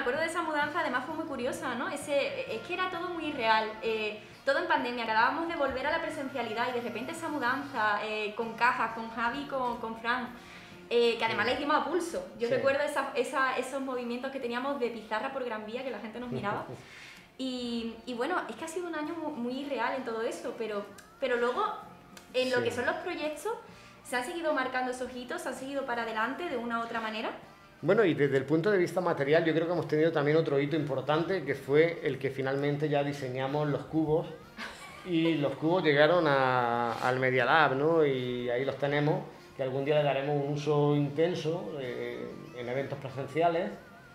acuerdo de esa mudanza, además fue muy curiosa, ¿no? Es que era todo muy irreal, todo en pandemia, acabábamos de volver a la presencialidad y de repente esa mudanza con cajas, con Javi y con Fran, que además la hicimos a pulso. Yo recuerdo esos movimientos que teníamos de pizarra por Gran Vía, que la gente nos miraba. Y bueno, es que ha sido un año muy irreal en todo eso, pero luego en lo que son los proyectos, ¿se han seguido marcando esos hitos? ¿Se han seguido para adelante de una u otra manera? Bueno, y desde el punto de vista material, yo creo que hemos tenido también otro hito importante, que fue el que finalmente ya diseñamos los cubos, y los cubos llegaron al Media Lab, ¿no? Y ahí los tenemos, que algún día le daremos un uso intenso en eventos presenciales.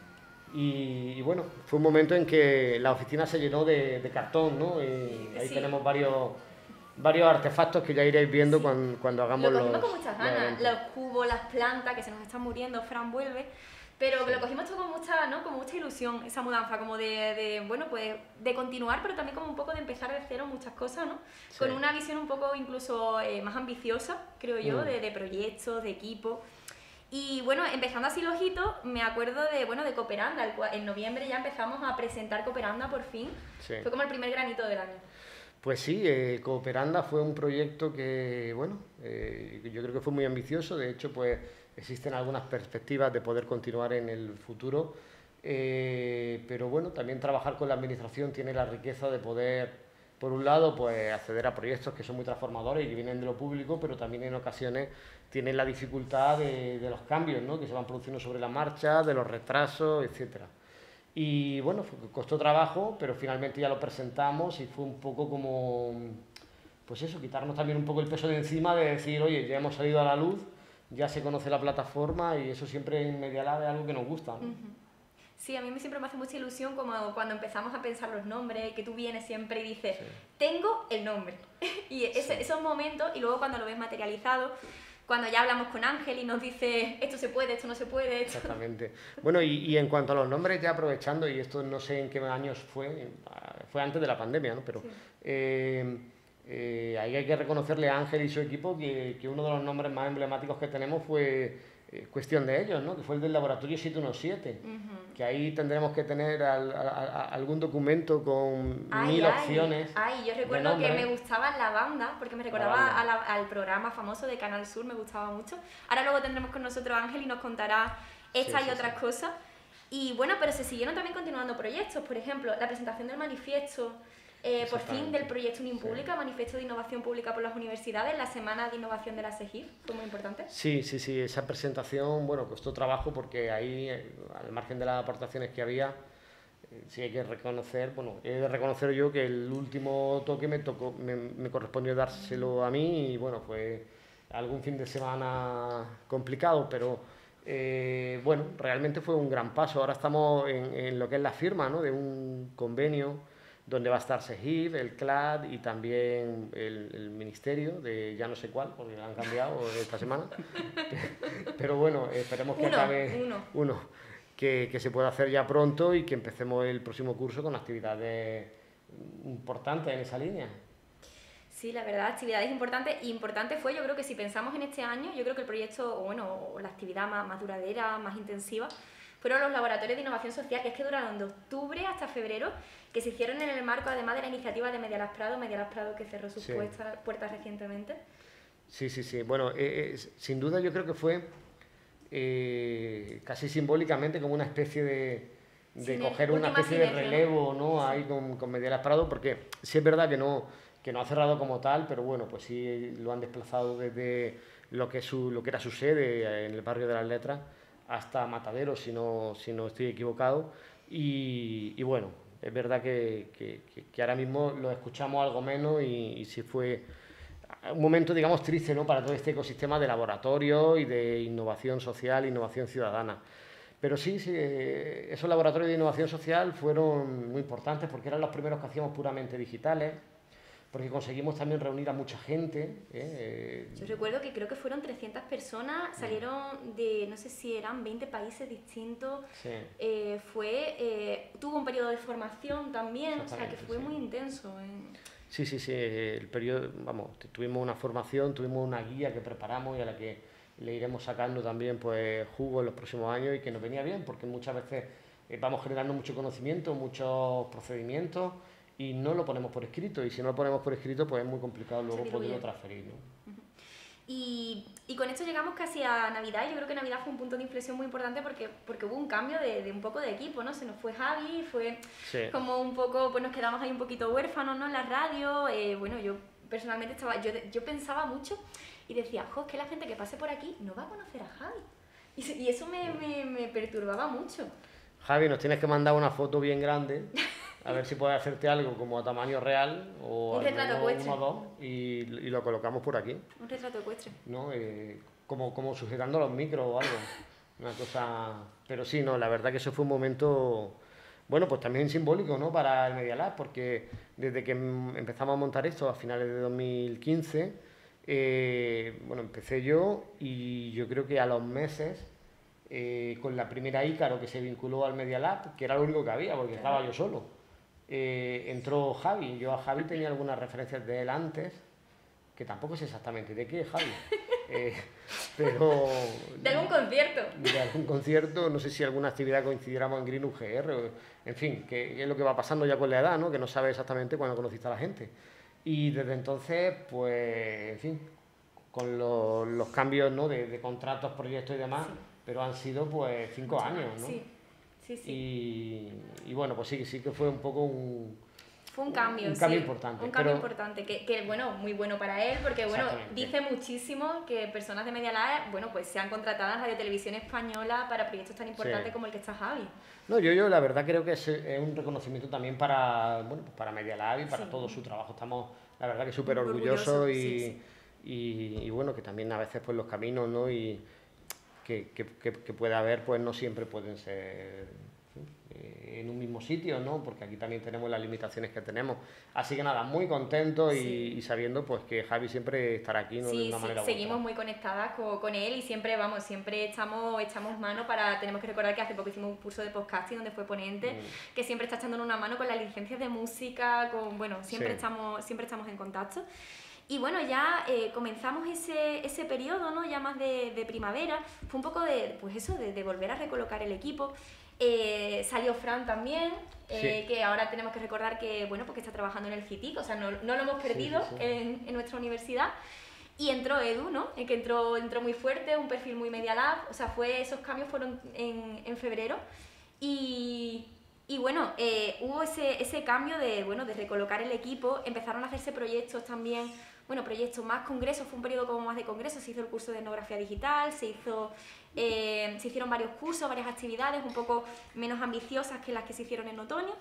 Y bueno, fue un momento en que la oficina se llenó de cartón, ¿no? Y ahí tenemos varios artefactos que ya iréis viendo cuando hagamos lo cogimos con muchas ganas, los cubos, las plantas que se nos están muriendo, Fran vuelve, pero lo cogimos todo con mucha, ¿no? Con mucha ilusión, esa mudanza, como bueno, pues de continuar, pero también como un poco de empezar de cero muchas cosas, ¿no? Con una visión un poco incluso más ambiciosa, creo yo, de proyectos, de equipo. Y bueno, empezando así los hitos, me acuerdo de Cooperanda, en noviembre ya empezamos a presentar Cooperanda por fin, fue como el primer granito del año. Pues sí, Cooperanda fue un proyecto que, bueno, yo creo que fue muy ambicioso. De hecho, pues existen algunas perspectivas de poder continuar en el futuro, pero bueno, también trabajar con la administración tiene la riqueza de poder, por un lado, pues acceder a proyectos que son muy transformadores y que vienen de lo público, pero también en ocasiones tienen la dificultad de los cambios, ¿no? Que se van produciendo sobre la marcha, de los retrasos, etcétera. Y bueno, costó trabajo, pero finalmente ya lo presentamos y fue un poco como, pues eso, quitarnos también un poco el peso de encima de decir, oye, ya hemos salido a la luz, ya se conoce la plataforma y eso siempre en Media Lab es algo que nos gusta, ¿no? Sí, a mí siempre me hace mucha ilusión como cuando empezamos a pensar los nombres, que tú vienes siempre y dices, tengo el nombre. Y esos momentos, y luego cuando lo ves materializado, cuando ya hablamos con Ángel y nos dice esto se puede, esto no se puede. Exactamente. Bueno, y en cuanto a los nombres, ya aprovechando, y esto no sé en qué años fue antes de la pandemia, ¿no? Pero ahí hay que reconocerle a Ángel y su equipo que uno de los nombres más emblemáticos que tenemos fue cuestión de ellos, ¿no? Que fue el del Laboratorio 717, que ahí tendremos que tener algún documento con 1000 opciones. Yo recuerdo que me gustaba la banda, porque me recordaba al programa famoso de Canal Sur, me gustaba mucho. Ahora luego tendremos con nosotros a Ángel y nos contará estas y otras cosas. Y bueno, pero se siguieron también continuando proyectos, por ejemplo, la presentación del manifiesto, por fin del proyecto Unimpública, Manifiesto de Innovación Pública por las Universidades, la Semana de Innovación de la SEGIF, fue muy importante. Sí, esa presentación, bueno, costó trabajo porque ahí, al margen de las aportaciones que había, sí hay que reconocer, bueno, he de reconocer yo que el último toque me correspondió dárselo a mí y bueno, fue algún fin de semana complicado, pero bueno, realmente fue un gran paso. Ahora estamos en lo que es la firma, ¿no? De un convenio donde va a estar SEGIF, el CLAD y también el Ministerio de ya no sé cuál, porque lo han cambiado esta semana. Pero bueno, esperemos que acabe que se pueda hacer ya pronto y que empecemos el próximo curso con actividades importantes en esa línea. Sí, la verdad, actividades importantes. Importante fue, yo creo que si pensamos en este año, yo creo que el proyecto, o la actividad más duradera, más intensiva, fueron los laboratorios de innovación social, que es que duraron de octubre hasta febrero, que se hicieron en el marco, además de la iniciativa de Media Lab Prado, que cerró sus puertas recientemente. Sí. Bueno, sin duda yo creo que fue casi simbólicamente como una especie de coger una especie de relevo, ¿no? Ahí con Media Lab Prado, porque sí es verdad que no ha cerrado como tal, pero bueno, pues sí lo han desplazado desde lo que era su sede en el barrio de las Letras hasta Matadero, si no estoy equivocado, y bueno, es verdad que ahora mismo lo escuchamos algo menos y sí fue un momento, digamos, triste, ¿no? Para todo este ecosistema de laboratorio y de innovación social, innovación ciudadana. Pero sí, esos laboratorios de innovación social fueron muy importantes porque eran los primeros que hacíamos puramente digitales, porque conseguimos también reunir a mucha gente. Yo recuerdo que creo que fueron 300 personas, salieron de, no sé si eran 20 países distintos, tuvo un periodo de formación también, o sea que fue muy intenso. Sí, el periodo, vamos, tuvimos una formación, tuvimos una guía que preparamos y a la que le iremos sacando también pues jugo en los próximos años y que nos venía bien, porque muchas veces vamos generando mucho conocimiento, muchos procedimientos y no lo ponemos por escrito. Y si no lo ponemos por escrito, pues es muy complicado luego poderlo transferir, ¿no? Y con esto llegamos casi a Navidad, y yo creo que Navidad fue un punto de inflexión muy importante porque hubo un cambio de un poco de equipo, ¿no? Se nos fue Javi, fue como un poco, pues nos quedamos ahí un poquito huérfanos, ¿no? En la radio, bueno, yo personalmente yo pensaba mucho y decía, jo, es que la gente que pase por aquí no va a conocer a Javi. Y eso me perturbaba mucho. Javi, nos tienes que mandar una foto bien grande, a ver si puedes hacerte algo como a tamaño real o un retrato ecuestre. Uno o dos y lo colocamos por aquí. Un retrato ecuestre. ¿No? Como sujetando los micros o algo. Una cosa... Pero sí, no, la verdad que eso fue un momento, bueno, pues también simbólico, ¿no? Para el Media Lab, porque desde que empezamos a montar esto a finales de 2015, bueno, empecé yo y yo creo que a los meses, con la primera Ícaro que se vinculó al Media Lab, que era lo único que había, porque estaba yo solo, entró Javi. Yo a Javi tenía algunas referencias de él antes, que tampoco sé exactamente de qué, Javi, pero... ¿De algún concierto? De algún concierto, no sé si alguna actividad coincidiéramos en Green UGR, en fin, que es lo que va pasando ya con la edad, ¿no? Que no sabes exactamente cuándo conociste a la gente. Y desde entonces, pues, en fin, con los cambios, ¿no? de contratos, proyectos y demás, sí. Pero han sido, pues, 5 años, ¿no? Sí. Y bueno, pues sí que fue un poco Fue un cambio, importante. Un cambio importante, que bueno, muy bueno para él, porque bueno, dice muchísimo que personas de Media Lab, bueno, pues sean contratadas en Radio Televisión Española para proyectos tan importantes como el que está Javi. No, yo la verdad creo que es un reconocimiento también para, bueno, pues para Media Lab y para todo su trabajo. Estamos, la verdad, que súper orgullosos y bueno, que también a veces pues los caminos, ¿no? Y que pueda haber, pues no siempre pueden ser en un mismo sitio, ¿no? Porque aquí también tenemos las limitaciones que tenemos. Así que nada, muy contentos y sabiendo pues que Javi siempre estará aquí, ¿no? De una manera u otra. Seguimos muy conectadas con él y siempre echamos mano tenemos que recordar que hace poco hicimos un curso de podcasting donde fue ponente, que siempre está echándonos una mano con las licencias de música, siempre estamos en contacto. Y bueno, ya comenzamos ese periodo, ¿no? Ya más de primavera, fue un poco de volver a recolocar el equipo. Salió Fran también, que ahora tenemos que recordar que, bueno, porque está trabajando en el CITIC, o sea, no lo hemos perdido en nuestra universidad. Y entró Edu, ¿no? Que entró muy fuerte, un perfil muy Media Lab, o sea, esos cambios fueron en febrero. Y bueno, hubo ese cambio de recolocar el equipo, empezaron a hacerse proyectos también, proyectos más, congresos, fue un periodo como más de congresos, se hizo el curso de etnografía digital, se hicieron varios cursos, varias actividades un poco menos ambiciosas que las que se hicieron en otoño.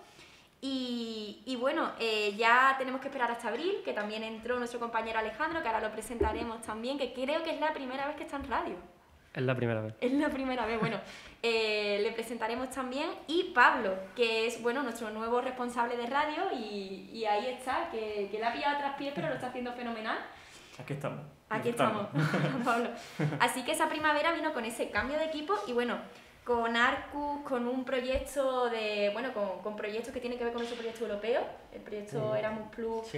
Y bueno, ya tenemos que esperar hasta abril, que también entró nuestro compañero Alejandro, que ahora lo presentaremos también, que creo que es la primera vez que está en radio. Es la primera vez. Es la primera vez, bueno, le presentaremos también. Y Pablo, que es, bueno, nuestro nuevo responsable de radio y ahí está, que le ha pillado a traspiés, pero lo está haciendo fenomenal. Aquí estamos. Aquí estamos, Pablo. Así que esa primavera vino con ese cambio de equipo y bueno, con Arcus, con un proyecto con proyectos que tienen que ver con nuestro proyecto europeo, el proyecto Erasmus Plus,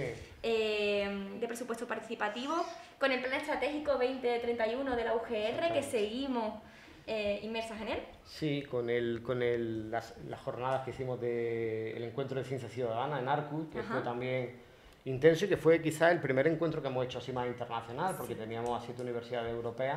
de presupuesto participativo, con el plan estratégico 2031 de la UGR, que seguimos inmersas en él. Sí, con las jornadas que hicimos del encuentro de ciencia ciudadana en Arcus, que fue también intenso y que fue quizás el primer encuentro que hemos hecho así más internacional, porque teníamos a 7 universidades europeas.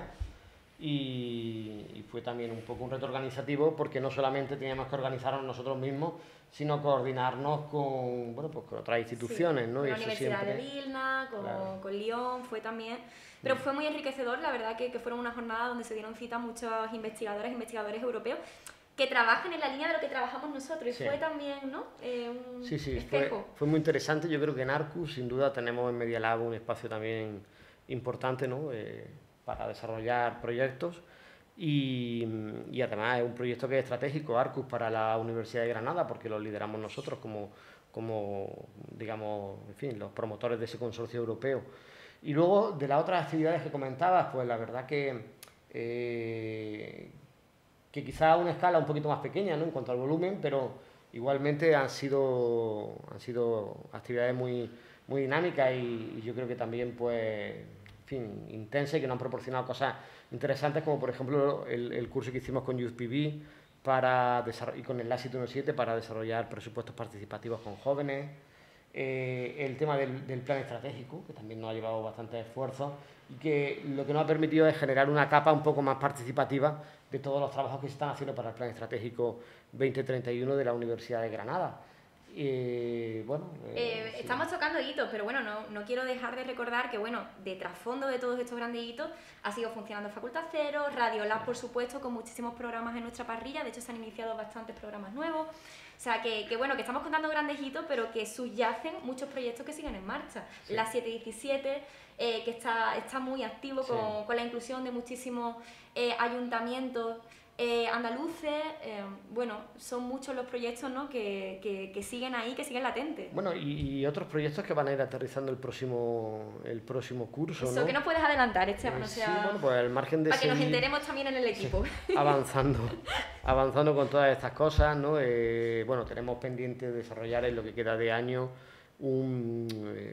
Y fue también un poco un reto organizativo porque no solamente teníamos que organizarnos nosotros mismos, sino coordinarnos con otras instituciones, ¿no? Con la Universidad de Vilna, con Lyon, fue también... Pero fue muy enriquecedor, la verdad que fueron una jornada donde se dieron cita muchos investigadores europeos que trabajan en la línea de lo que trabajamos nosotros y fue también, ¿no? Un espejo. Fue muy interesante. Yo creo que en Arcus, sin duda, tenemos en Media Lab un espacio también importante, ¿no? Para desarrollar proyectos y además es un proyecto que es estratégico, Arcus, para la Universidad de Granada, porque lo lideramos nosotros como digamos, en fin, los promotores de ese consorcio europeo. Y luego, de las otras actividades que comentabas, pues la verdad que quizá a una escala un poquito más pequeña, ¿no? En cuanto al volumen, pero igualmente han sido actividades muy dinámicas y yo creo que también, pues, en fin, intensas y que nos han proporcionado cosas interesantes, como por ejemplo el curso que hicimos con YouthPB, y con el LASIT 17 para desarrollar presupuestos participativos con jóvenes. El tema del plan estratégico, que también nos ha llevado bastante esfuerzo y que lo que nos ha permitido es generar una capa un poco más participativa de todos los trabajos que se están haciendo para el plan estratégico 2031 de la Universidad de Granada. Bueno, sí. Estamos tocando hitos, pero bueno, no quiero dejar de recordar que, bueno, de trasfondo de todos estos grandes hitos ha sido funcionando Facultad Cero, Radio Lab, por supuesto, con muchísimos programas en nuestra parrilla. De hecho, se han iniciado bastantes programas nuevos. O sea, que bueno, que estamos contando grandes hitos, pero que subyacen muchos proyectos que siguen en marcha. Sí. La 717, que está muy activo sí. con la inclusión de muchísimos ayuntamientos andaluces. Bueno, son muchos los proyectos, ¿no?, que siguen ahí, que siguen latentes. Bueno, y otros proyectos que van a ir aterrizando el próximo curso, eso, ¿no? ¿Qué nos puedes adelantar, Esteban? O sea, sí, bueno, pues al margen de para que nos enteremos también en el equipo. Sí, avanzando con todas estas cosas, ¿no? Bueno, tenemos pendiente de desarrollar en lo que queda de año un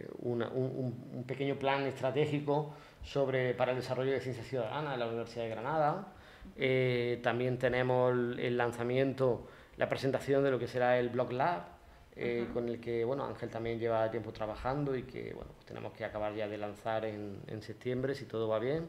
pequeño plan estratégico para el desarrollo de ciencia ciudadana en la Universidad de Granada. También tenemos el lanzamiento, la presentación de lo que será el Blog Lab, con el que, bueno, Ángel también lleva tiempo trabajando y que, bueno, pues tenemos que acabar ya de lanzar en septiembre, si todo va bien.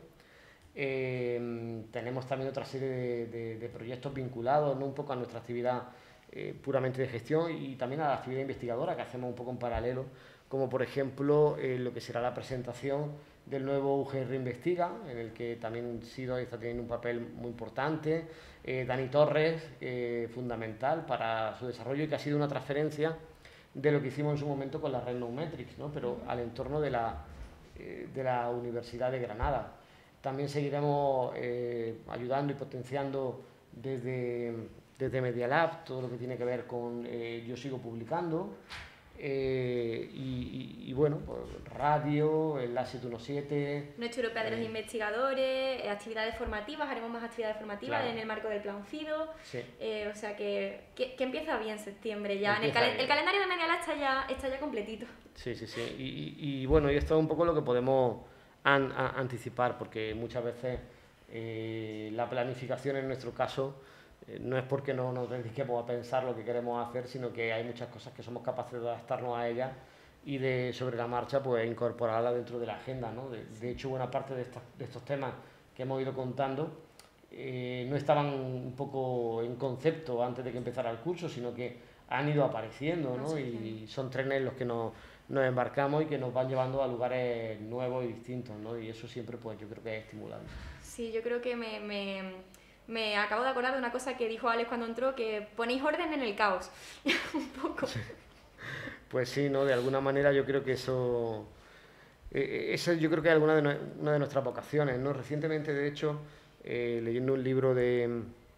Tenemos también otra serie de proyectos vinculados, ¿no?, un poco a nuestra actividad puramente de gestión y también a la actividad investigadora que hacemos un poco en paralelo, como por ejemplo lo que será la presentación del nuevo UGR Investiga, en el que también SIDO está teniendo un papel muy importante. Dani Torres, fundamental para su desarrollo y que ha sido una transferencia de lo que hicimos en su momento con la red Nometrics, ¿no?, pero al entorno de la Universidad de Granada. También seguiremos ayudando y potenciando desde Media Lab todo lo que tiene que ver con Yo Sigo Publicando. Y bueno, pues radio, el LASIT 17... Noche Europea de los Investigadores, actividades formativas, haremos más actividades formativas, claro, en el marco del plan FIDO. Sí. O sea que empieza bien septiembre ya. El calendario de Media Lab está ya completito. Sí. Y bueno, y esto es un poco lo que podemos anticipar, porque muchas veces la planificación en nuestro caso no es porque no nos dediquemos a pensar lo que queremos hacer, sino que hay muchas cosas que somos capaces de adaptarnos a ellas y sobre la marcha pues incorporarlas dentro de la agenda, ¿no? De hecho, buena parte de estos temas que hemos ido contando no estaban un poco en concepto antes de que empezara el curso, sino que han ido apareciendo, ¿no? Y son trenes en los que nos embarcamos y que nos van llevando a lugares nuevos y distintos, ¿no? Y eso siempre pues yo creo que es estimulante. Sí, yo creo que me acabo de acordar de una cosa que dijo Alex cuando entró, que ponéis orden en el caos. Un poco. Sí. Pues sí, ¿no? De alguna manera yo creo que eso yo creo que es una de nuestras vocaciones, ¿no? Recientemente, de hecho, leyendo un libro de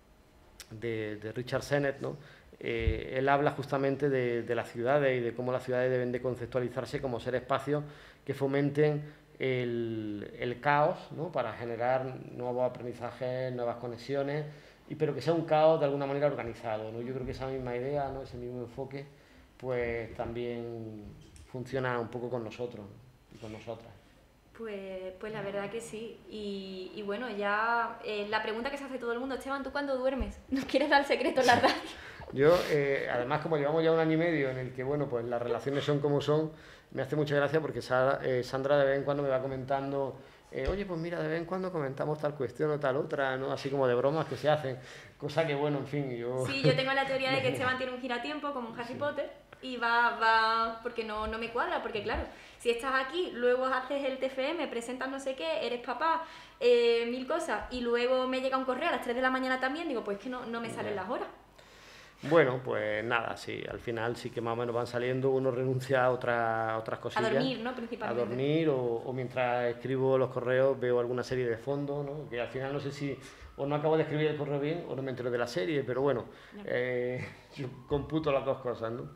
Richard Sennett, ¿no? Él habla justamente de las ciudades y de cómo las ciudades deben de conceptualizarse como ser espacios que fomenten el caos, ¿no?, para generar nuevos aprendizajes, nuevas conexiones, pero que sea un caos de alguna manera organizado, ¿no? Yo creo que esa misma idea, ¿no?, ese mismo enfoque, pues también funciona un poco con nosotros y con nosotras. Pues la verdad que sí. Y bueno, ya la pregunta que se hace todo el mundo, Esteban, ¿tú cuándo duermes? ¿Nos quieres dar el secreto en la radio? Yo, además, como llevamos ya 1 año y medio en el que, bueno, pues las relaciones son como son, me hace mucha gracia porque Sandra de vez en cuando me va comentando, oye, pues mira, de vez en cuando comentamos tal cuestión o tal otra, ¿no? Así como de bromas que se hacen, cosa que, bueno, en fin, yo... Sí, yo tengo la teoría de que Esteban tiene un giratiempo como un Harry Potter y va porque no me cuadra, porque claro, si estás aquí, luego haces el TFM, presentas no sé qué, eres papá, 1000 cosas, y luego me llega un correo a las 3 de la mañana también, digo, pues que no me salen las horas. Bueno, pues nada, sí, al final sí que más o menos van saliendo, uno renuncia a otras cosillas. A dormir, ¿no? Principalmente. A dormir o mientras escribo los correos veo alguna serie de fondo, ¿no? Que al final no sé si o no acabo de escribir el correo bien o no me entero de la serie, pero bueno, yo computo las dos cosas, ¿no?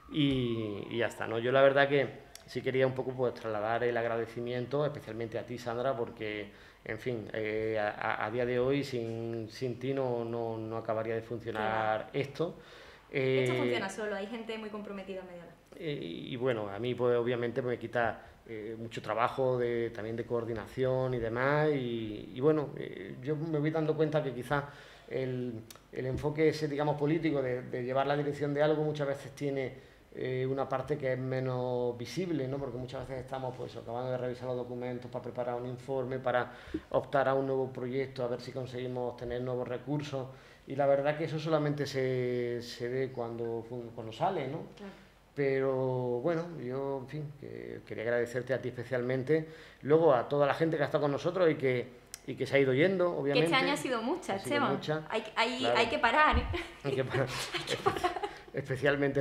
Y ya está, ¿no? Yo la verdad que sí quería un poco pues trasladar el agradecimiento, especialmente a ti, Sandra, porque, en fin, a día de hoy sin ti no acabaría de funcionar esto. Esto funciona solo, hay gente muy comprometida en Medialab. Y bueno, a mí pues obviamente me quita mucho trabajo también de coordinación y demás, y bueno, yo me voy dando cuenta que quizás el enfoque ese, digamos, político de llevar la dirección de algo muchas veces tiene una parte que es menos visible, ¿no? Porque muchas veces estamos pues acabando de revisar los documentos para preparar un informe, para optar a un nuevo proyecto, a ver si conseguimos tener nuevos recursos, y la verdad que eso solamente se ve cuando sale, ¿no? Claro. Pero bueno, yo, en fin, que quería agradecerte a ti especialmente, luego a toda la gente que ha estado con nosotros y que se ha ido yendo, obviamente. Que este año ha sido mucha, Esteban. Claro. Hay que parar, ¿eh? Hay que parar. Especialmente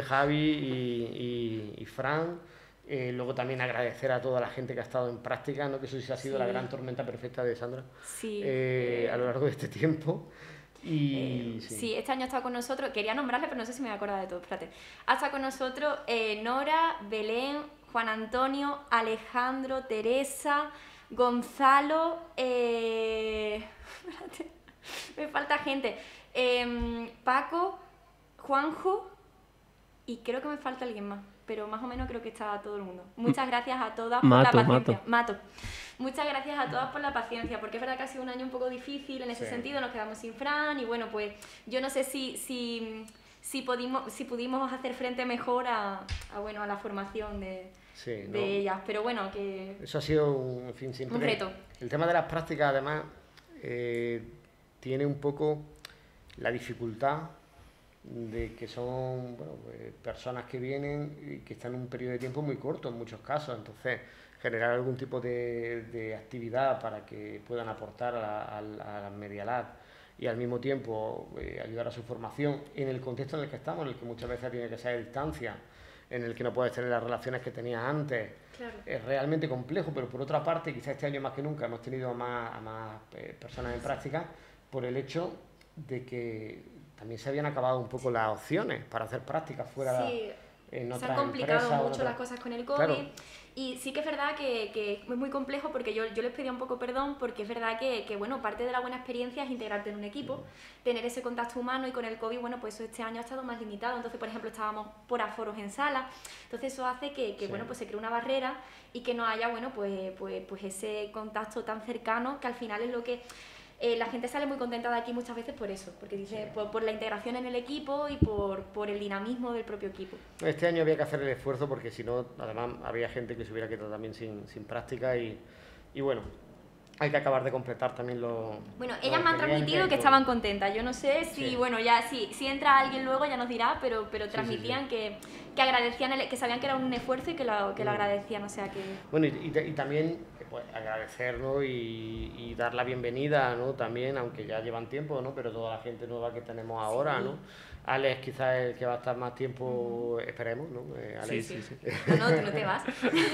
Javi y Fran. Luego también agradecer a toda la gente que ha estado en práctica, ¿no? Que eso sí ha sido la gran tormenta perfecta de Sandra, sí. A lo largo de este tiempo. Sí, este año ha estado con nosotros, quería nombrarle, pero no sé si me voy a acordar de todo, espérate. Ha estado con nosotros Nora, Belén, Juan Antonio, Alejandro, Teresa, Gonzalo, espérate, me falta gente, Paco, Juanjo, y creo que me falta alguien más, pero más o menos creo que está todo el mundo. Muchas gracias a todas por la paciencia. Mato. Muchas gracias a todas por la paciencia, porque es verdad que ha sido un año un poco difícil en ese sentido, nos quedamos sin Fran y bueno, pues yo no sé si pudimos hacer frente mejor a la formación de ellas, pero bueno, que... Eso ha sido un reto. El tema de las prácticas, además, tiene un poco la dificultad de que son pues, personas que vienen y que están en un periodo de tiempo muy corto en muchos casos, entonces generar algún tipo de actividad para que puedan aportar a la Media Lab y al mismo tiempo ayudar a su formación en el contexto en el que estamos, en el que muchas veces tiene que ser a distancia, en el que no puedes tener las relaciones que tenías antes. Claro. Es realmente complejo, pero por otra parte, quizás este año más que nunca hemos tenido a más personas en práctica por el hecho de que también se habían acabado un poco las opciones para hacer prácticas fuera en otras empresas. Se han complicado mucho las cosas con el COVID. Claro. Y sí que es verdad que es muy complejo, porque yo les pedía un poco perdón, porque es verdad que bueno, parte de la buena experiencia es integrarte en un equipo, tener ese contacto humano, y con el COVID, bueno, pues eso este año ha estado más limitado. Entonces, por ejemplo, estábamos por aforos en sala, entonces eso hace que bueno, pues se cree una barrera y que no haya, bueno, pues ese contacto tan cercano, que al final es lo que... la gente sale muy contenta de aquí muchas veces por eso, porque dice por la integración en el equipo y por el dinamismo del propio equipo. Este año había que hacer el esfuerzo, porque si no, además había gente que se hubiera quedado también sin práctica y bueno, hay que acabar de completar también los... Bueno, ellas me han transmitido que estaban contentas. Yo no sé si, bueno, ya si entra alguien luego ya nos dirá, pero transmitían que agradecían, que sabían que era un esfuerzo y que lo agradecían, o sea que... Bueno, y también pues, agradecerlo y dar la bienvenida, ¿no? También, aunque ya llevan tiempo, ¿no? Pero toda la gente nueva que tenemos ahora, ¿no? Alex quizás es el que va a estar más tiempo, esperemos, ¿no? Alex. Sí. No, tú no te vas.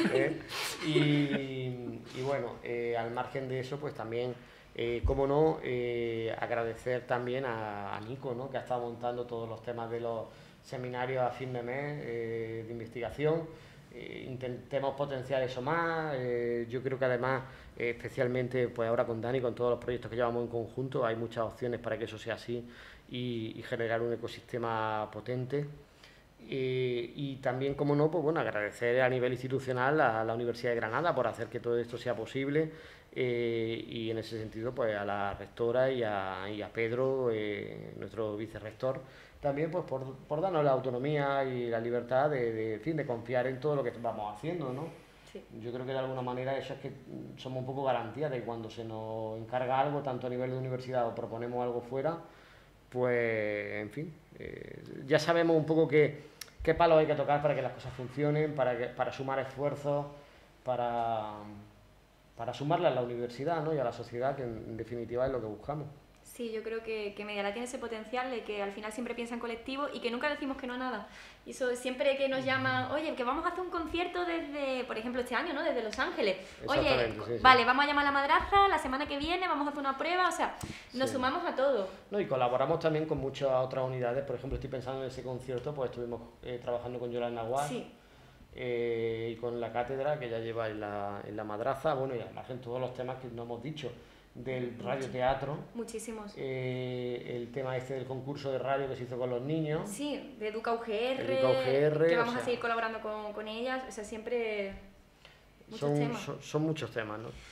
Y bueno, al margen de eso, pues también, cómo no, agradecer también a Nico, ¿no? Que ha estado montando todos los temas de los seminarios a fin de mes de investigación. Intentemos potenciar eso más. Yo creo que además, especialmente pues ahora con Dani, con todos los proyectos que llevamos en conjunto, hay muchas opciones para que eso sea así y generar un ecosistema potente. Y también, como no, pues bueno, agradecer a nivel institucional a la Universidad de Granada por hacer que todo esto sea posible, y en ese sentido pues a la rectora y a Pedro, nuestro vicerrector, también pues por darnos la autonomía y la libertad de confiar en todo lo que vamos haciendo, ¿no? Sí. Yo creo que de alguna manera eso es que somos un poco garantía de que cuando se nos encarga algo, tanto a nivel de universidad o proponemos algo fuera, pues en fin, ya sabemos un poco qué palos hay que tocar para que las cosas funcionen, para sumar esfuerzos, para sumarle a la universidad, ¿no? Y a la sociedad, que en definitiva es lo que buscamos. Sí, yo creo que Media Lab tiene ese potencial de que al final siempre piensa en colectivo y que nunca decimos que no a nada. Y eso siempre que nos llaman, oye, que vamos a hacer un concierto desde, por ejemplo, este año, ¿no? Desde Los Ángeles. Oye, sí. Vale, vamos a llamar a la madraza, la semana que viene vamos a hacer una prueba, o sea, nos sumamos a todo. No, y colaboramos también con muchas otras unidades. Por ejemplo, estoy pensando en ese concierto, pues estuvimos trabajando con Yolanda Naguar. Sí. Y con la cátedra que ya lleva en la madraza, bueno, y además en todos los temas que no hemos dicho, del radioteatro. Muchísimos. El tema este del concurso de radio que se hizo con los niños. Sí, de Educa UGR, que vamos a seguir colaborando con ellas, o sea, siempre muchos temas. Son muchos temas, ¿no?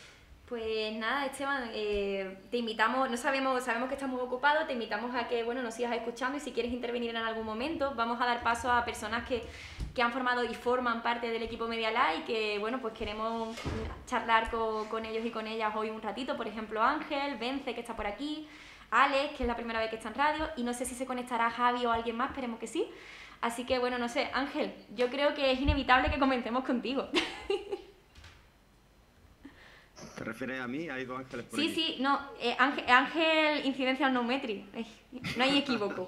Pues nada, Esteban, te invitamos, no sabemos que estás muy ocupado, te invitamos a que bueno, nos sigas escuchando y si quieres intervenir en algún momento, vamos a dar paso a personas que han formado y forman parte del equipo Media Lab y que bueno, pues queremos charlar con ellos y con ellas hoy un ratito, por ejemplo Ángel, Vence que está por aquí, Alex, que es la primera vez que está en radio, y no sé si se conectará Javi o alguien más, esperemos que sí. Así que bueno, no sé, Ángel, yo creo que es inevitable que comencemos contigo. ¿Te refieres a mí? ¿Hay dos Ángeles por aquí? Sí, no, Ángel Incidencia No hay equívoco.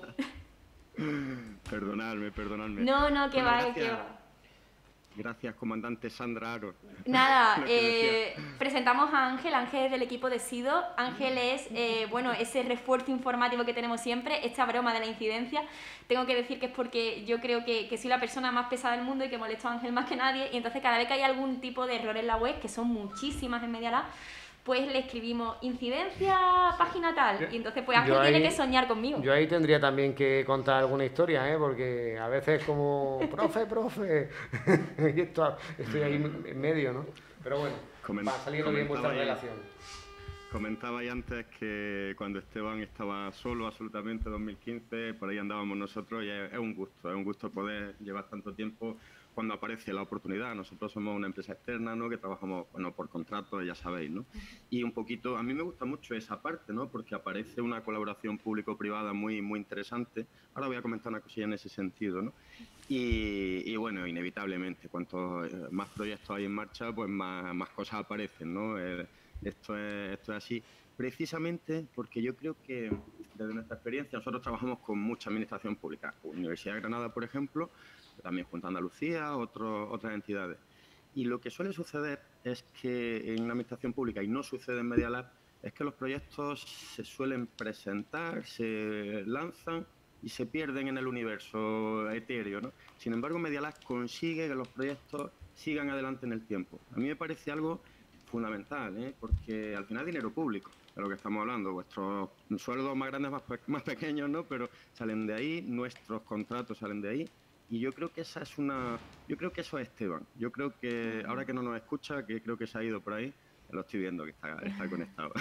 Perdonadme. No, que bueno, va, que va. Gracias, comandante Sandra Aro. Nada, presentamos a Ángel es del equipo de SIDO. Ángel es, bueno, ese refuerzo informativo que tenemos siempre, esta broma de la incidencia. Tengo que decir que es porque yo creo que soy la persona más pesada del mundo y que molesto a Ángel más que nadie. Y entonces cada vez que hay algún tipo de error en la web, que son muchísimas en Media Lab, pues le escribimos incidencia, página tal. Y entonces pues Ángel tiene que soñar conmigo. Yo ahí tendría también que contar alguna historia, porque a veces como, profe, y estoy ahí en medio, ¿no? Pero bueno, va saliendo bien vuestra relación. Comentabais antes que cuando Esteban estaba solo, absolutamente, 2015, por ahí andábamos nosotros y es un gusto poder llevar tanto tiempo cuando aparece la oportunidad. Nosotros somos una empresa externa, ¿no?, que trabajamos, bueno, por contrato, ya sabéis, ¿no? Y un poquito, a mí me gusta mucho esa parte, ¿no?, porque aparece una colaboración público-privada muy interesante. Ahora voy a comentar una cosilla en ese sentido, ¿no? Y bueno, inevitablemente, cuanto más proyectos hay en marcha, pues más cosas aparecen, ¿no? Esto es así, precisamente porque yo creo que desde nuestra experiencia nosotros trabajamos con mucha administración pública, Universidad de Granada, por ejemplo, también junto a Andalucía, otras entidades. Y lo que suele suceder es que en una administración pública, y no sucede en Media Lab, es que los proyectos se suelen presentar, se lanzan y se pierden en el universo etéreo, ¿no? Sin embargo, Media Lab consigue que los proyectos sigan adelante en el tiempo. A mí me parece algo fundamental, porque al final es dinero público de lo que estamos hablando. Vuestros sueldos más grandes, más pequeños, ¿no?, pero salen de ahí, nuestros contratos salen de ahí. Y yo creo que eso es Esteban. Yo creo que, ahora que no nos escucha, que creo que se ha ido por ahí, lo estoy viendo que está conectado.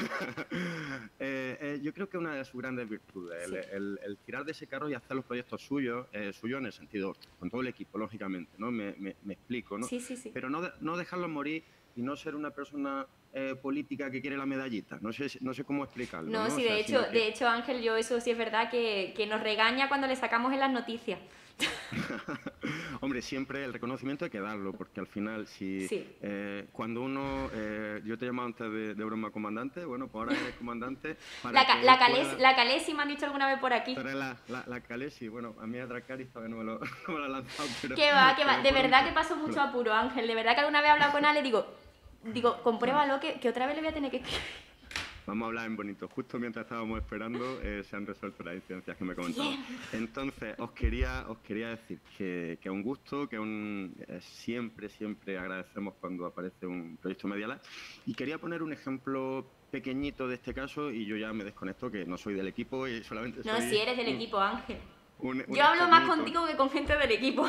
Yo creo que una de sus grandes virtudes, sí, el tirar de ese carro y hacer los proyectos suyos en el sentido, con todo el equipo, lógicamente, ¿no? Me explico, ¿no? Sí. Pero no dejarlos morir y no ser una persona política que quiere la medallita. No sé cómo explicarlo. No, sí, de hecho, Ángel, yo eso sí es verdad que nos regaña cuando le sacamos en las noticias. Hombre, siempre el reconocimiento hay que darlo, porque al final, si sí, cuando uno, yo te he llamado antes de broma comandante, bueno, pues ahora eres comandante. La Calesi me han dicho alguna vez por aquí. Pero la Calesi, bueno, a mí a Dracarys todavía no me lo ha lanzado. Pero, que va, de verdad que paso mucho apuro, Ángel, de verdad que alguna vez he hablado con Ale, digo, compruébalo que otra vez le voy a tener que escribir. Vamos a hablar en bonito. Justo mientras estábamos esperando se han resuelto las incidencias que me comentaban. Entonces, os quería decir que es un gusto, siempre agradecemos cuando aparece un proyecto Media Lab. Y quería poner un ejemplo pequeñito de este caso y yo ya me desconecto, que no soy del equipo y solamente soy... No, si eres del equipo, Ángel. Yo hablo más contigo que con gente del equipo.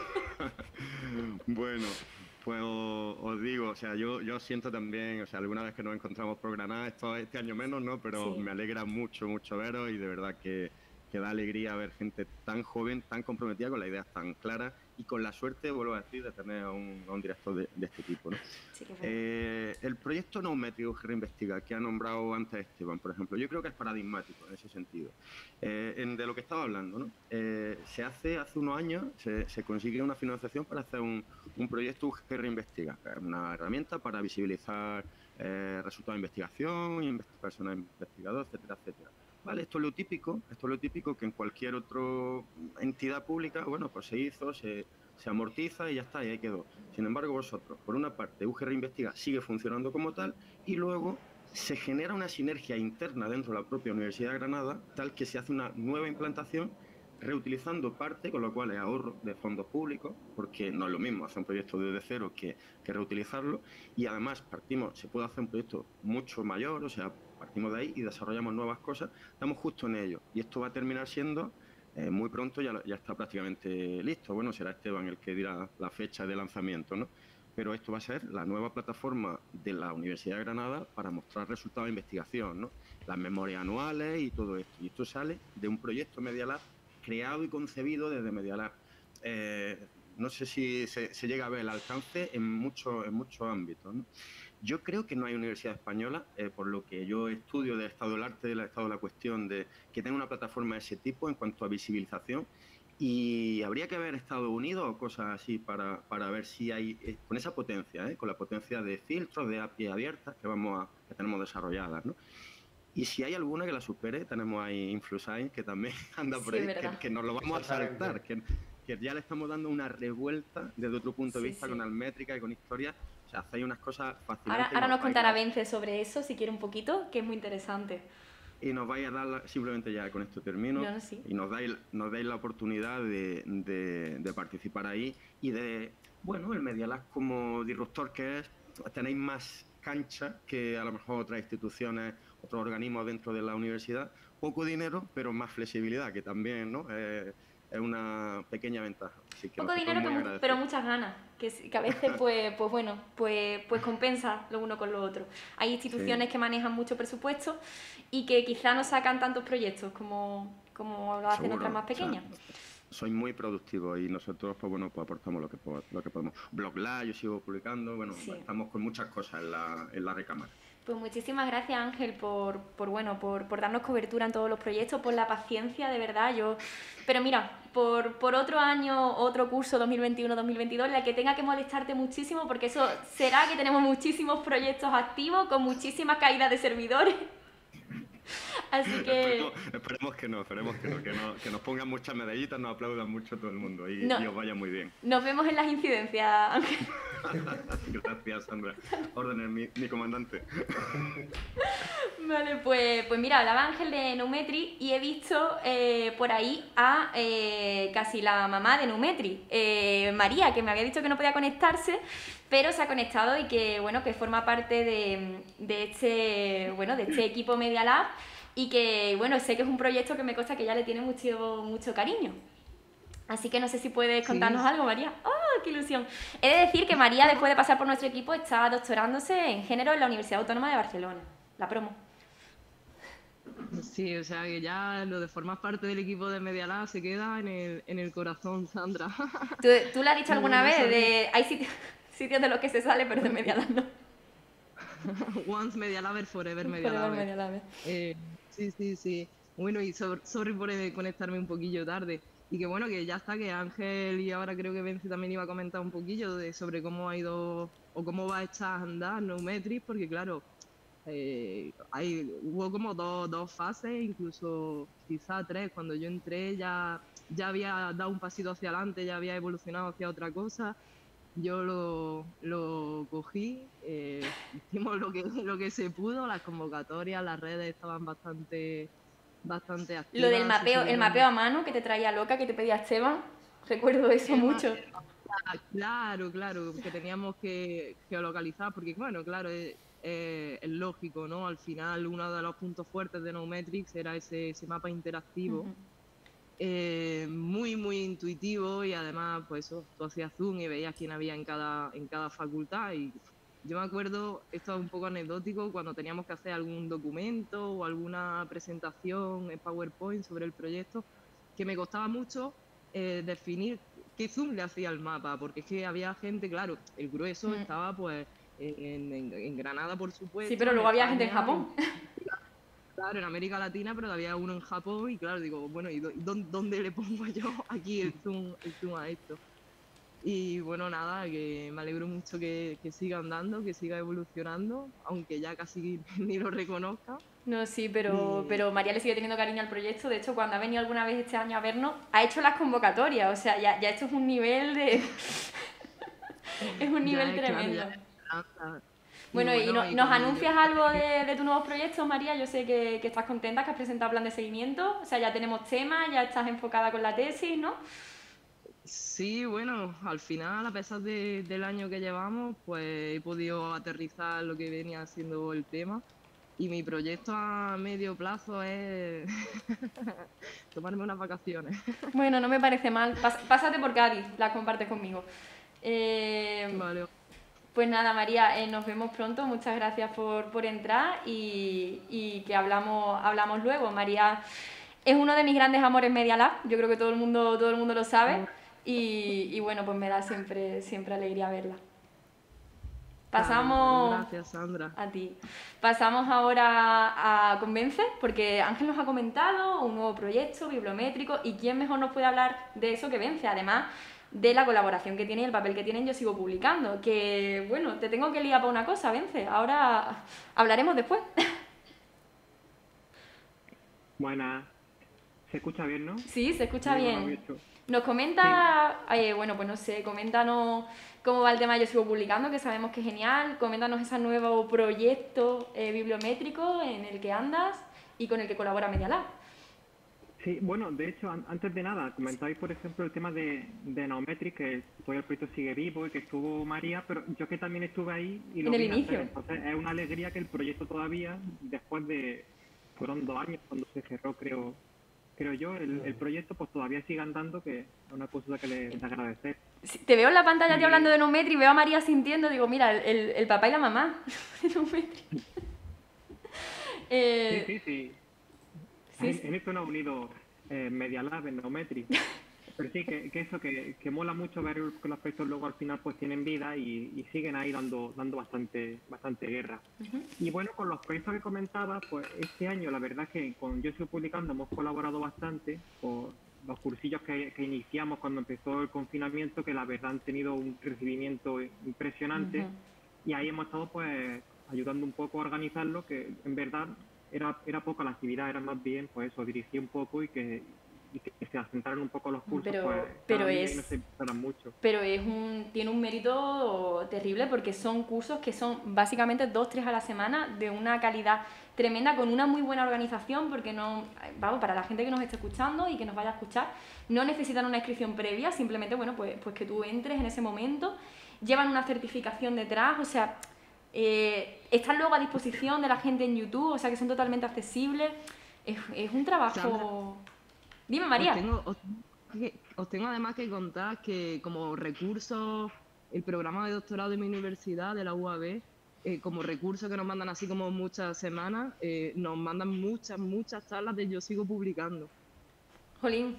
Bueno... Pues os digo, o sea, yo siento también, o sea, alguna vez que nos encontramos por Granada, este año menos, ¿no? Pero sí, me alegra mucho veros y de verdad que da alegría ver gente tan joven, tan comprometida, con las ideas tan claras y con la suerte, vuelvo a decir, de tener a un director de este tipo, ¿no? Sí, el proyecto Naumétrico que reinvestiga, que ha nombrado antes Esteban, por ejemplo, yo creo que es paradigmático en ese sentido. De lo que estaba hablando, ¿no? Se hace unos años, se consigue una financiación para hacer un proyecto que reinvestiga, una herramienta para visibilizar resultados de investigación, personas investigadoras, etcétera, etcétera. Vale, esto es lo típico que en cualquier otra entidad pública, bueno, pues se hizo, se amortiza y ya está, y ahí quedó. Sin embargo, vosotros, por una parte, UGR Investiga sigue funcionando como tal y luego se genera una sinergia interna dentro de la propia Universidad de Granada, tal que se hace una nueva implantación reutilizando parte, con lo cual es ahorro de fondos públicos, porque no es lo mismo hacer un proyecto desde cero que reutilizarlo, y además se puede hacer un proyecto mucho mayor, o sea, partimos de ahí y desarrollamos nuevas cosas, estamos justo en ello, y esto va a terminar siendo, muy pronto ya está prácticamente listo. Bueno, será Esteban el que dirá la fecha de lanzamiento, ¿no? pero esto va a ser la nueva plataforma de la Universidad de Granada para mostrar resultados de investigación, ¿no? Las memorias anuales y todo esto. Y esto sale de un proyecto Media Lab creado y concebido desde Media Lab. No sé si se llega a ver el alcance en muchos ámbitos, ¿no? Yo creo que no hay universidad española, por lo que yo estudio del estado del arte, del estado de la cuestión, que tenga una plataforma de ese tipo en cuanto a visibilización. Y habría que ver Estados Unidos o cosas así para ver si hay, con esa potencia, con la potencia de filtros, de API abiertas que tenemos desarrolladas, ¿no? Y si hay alguna que la supere, tenemos ahí InfluSign, que también anda por ahí, que nos lo vamos a saltar, que ya le estamos dando una revuelta desde otro punto de vista con Almétrica y con historia. O sea, hacéis unas cosas fascinantes. Ahora nos contará Vence sobre eso, si quiere un poquito, que es muy interesante. Y nos vais a dar, simplemente ya con esto termino, y nos dais la oportunidad de participar ahí y de, bueno, el Media Lab como disruptor que es, tenéis más cancha que a lo mejor otras instituciones, otros organismos dentro de la universidad, poco dinero, pero más flexibilidad, que también, ¿no? Es una pequeña ventaja. Así que poco dinero, pero muchas ganas, que a veces pues compensa lo uno con lo otro. Hay instituciones que manejan mucho presupuesto y que quizá no sacan tantos proyectos como lo hacen otras más pequeñas. O sea, soy muy productivo y nosotros pues bueno, pues aportamos lo que podemos. Blog Live, yo sigo publicando, bueno, estamos con muchas cosas en la recámara. Pues muchísimas gracias, Ángel, por darnos cobertura en todos los proyectos, por la paciencia, de verdad. Pero mira, por otro año, otro curso 2021-2022, la que tenga que molestarte muchísimo, porque eso será que tenemos muchísimos proyectos activos con muchísimas caídas de servidores. Así que... Esperemos que nos pongan muchas medallitas, nos aplaudan mucho todo el mundo y os vaya muy bien. Nos vemos en las incidencias, Ángel. Gracias, Sandra. Órdenes, mi comandante. Vale, pues mira, hablaba Ángel de Numetri y he visto por ahí a casi la mamá de Numetri, María, que me había dicho que no podía conectarse, pero se ha conectado y que bueno, que forma parte de este equipo Media Lab y que bueno, sé que es un proyecto que me consta que ya le tiene mucho cariño. Así que no sé si puedes contarnos algo, María. ¡Oh, qué ilusión! He de decir que María, después de pasar por nuestro equipo, está doctorándose en género en la Universidad Autónoma de Barcelona. La promo. Sí, o sea que ya lo de formar parte del equipo de Media Lab se queda en el corazón, Sandra. ¿Tú le has dicho alguna vez? Hay sitios de los que se sale, pero de Media Lab no. Once Media Lab, forever Media Lab. Sí. Bueno, y sorry por conectarme un poquillo tarde. Y que bueno, que ya está, que Ángel y ahora creo que Vence también iba a comentar un poquillo sobre cómo ha ido o cómo va a echar a andar Numetri, porque claro, hubo como dos fases, incluso quizá tres. Cuando yo entré ya había dado un pasito hacia adelante, ya había evolucionado hacia otra cosa. Yo lo cogí, hicimos lo que se pudo, las convocatorias, las redes estaban bastante activas. Lo del mapeo, el mapeo a mano que te traía loca, que te pedía Esteban, recuerdo eso mucho. Claro, que teníamos que geolocalizar, porque bueno, claro, es lógico, ¿no? Al final uno de los puntos fuertes de Numetrix era ese mapa interactivo. Muy intuitivo y además pues eso, tú hacías zoom y veías quién había en cada facultad y yo me acuerdo, esto es un poco anecdótico, cuando teníamos que hacer algún documento o alguna presentación en PowerPoint sobre el proyecto, que me costaba mucho definir qué zoom le hacía al mapa, porque es que había gente, claro, el grueso estaba pues en Granada, por supuesto. Sí, pero luego había gente en Japón. Claro, en América Latina, pero había uno en Japón y claro, digo, bueno, ¿y dónde le pongo yo aquí el zoom a esto? Y bueno, nada, que me alegro mucho que siga andando, que siga evolucionando, aunque ya casi ni lo reconozca. No, sí, pero María le sigue teniendo cariño al proyecto. De hecho, cuando ha venido alguna vez este año a vernos, ha hecho las convocatorias. O sea, ya esto es un nivel de... es un nivel tremendo. Bueno, ¿nos anuncias algo de tus nuevos proyectos, María? Yo sé que estás contenta, que has presentado plan de seguimiento. O sea, ya tenemos temas, ya estás enfocada con la tesis, ¿no? Sí, bueno, al final, a pesar del año que llevamos, pues he podido aterrizar lo que venía siendo el tema. Y mi proyecto a medio plazo es tomarme unas vacaciones. Bueno, no me parece mal. Pásate por Cádiz, las compartes conmigo. Vale. Pues nada, María, nos vemos pronto. Muchas gracias por entrar y que hablamos luego. María es uno de mis grandes amores Media Lab. Yo creo que todo el mundo lo sabe. Y bueno, pues me da siempre alegría verla. Pasamos... Gracias, Sandra. A ti. Pasamos ahora a Convence, porque Ángel nos ha comentado un nuevo proyecto bibliométrico y quién mejor nos puede hablar de eso que Vence, además de la colaboración que tiene y el papel que tienen Yo Sigo Publicando. Que bueno, te tengo que liar para una cosa, Vence. Ahora hablaremos después. Buenas. ¿Se escucha bien, no? Sí, se escucha bien. Nos comenta, bueno, pues no sé, coméntanos cómo va el tema de Yo Sigo Publicando, que sabemos que es genial. Coméntanos ese nuevo proyecto bibliométrico en el que andas y con el que colabora Media Lab. Sí, bueno, de hecho, antes de nada, comentabais, por ejemplo, el tema de Naometric, que todavía el proyecto sigue vivo y que estuvo María, pero yo que también estuve ahí y lo en el vi inicio. hacer. Entonces, es una alegría que el proyecto todavía, después de, fueron 2 años cuando se cerró, creo yo, el proyecto, pues todavía sigue andando, que es una cosa que le agradecer. Te veo en la pantalla te hablando de Naometric y veo a María sintiendo, digo, mira, el papá y la mamá de Naometric. Sí. En esto nos ha unido Media Lab en Naometric. Pero sí, que eso, que mola mucho ver que los proyectos luego al final pues tienen vida y siguen ahí dando bastante guerra. Y bueno, con los proyectos que comentaba, pues este año la verdad que con Yo Sigo Publicando hemos colaborado bastante por los cursillos que iniciamos cuando empezó el confinamiento, que la verdad han tenido un recibimiento impresionante. Y ahí hemos estado pues ayudando un poco a organizarlo, que en verdad era poca la actividad, era más bien pues eso, dirigir un poco y que se asentaran un poco los cursos, pero no se paran mucho. Pero tiene un mérito terrible porque son cursos que son básicamente 2-3 a la semana de una calidad tremenda, con una muy buena organización, porque no, vamos, para la gente que nos esté escuchando y que nos vaya a escuchar, no necesitan una inscripción previa, simplemente, bueno, pues que tú entres en ese momento, llevan una certificación detrás, o sea, están luego a disposición de la gente en YouTube, o sea que son totalmente accesibles, es un trabajo... Sandra. Dime, María. Os tengo además que contar que como recurso, el programa de doctorado de mi universidad, de la UAB, como recurso que nos mandan así como muchas semanas, nos mandan muchas charlas de Yo Sigo Publicando. Jolín.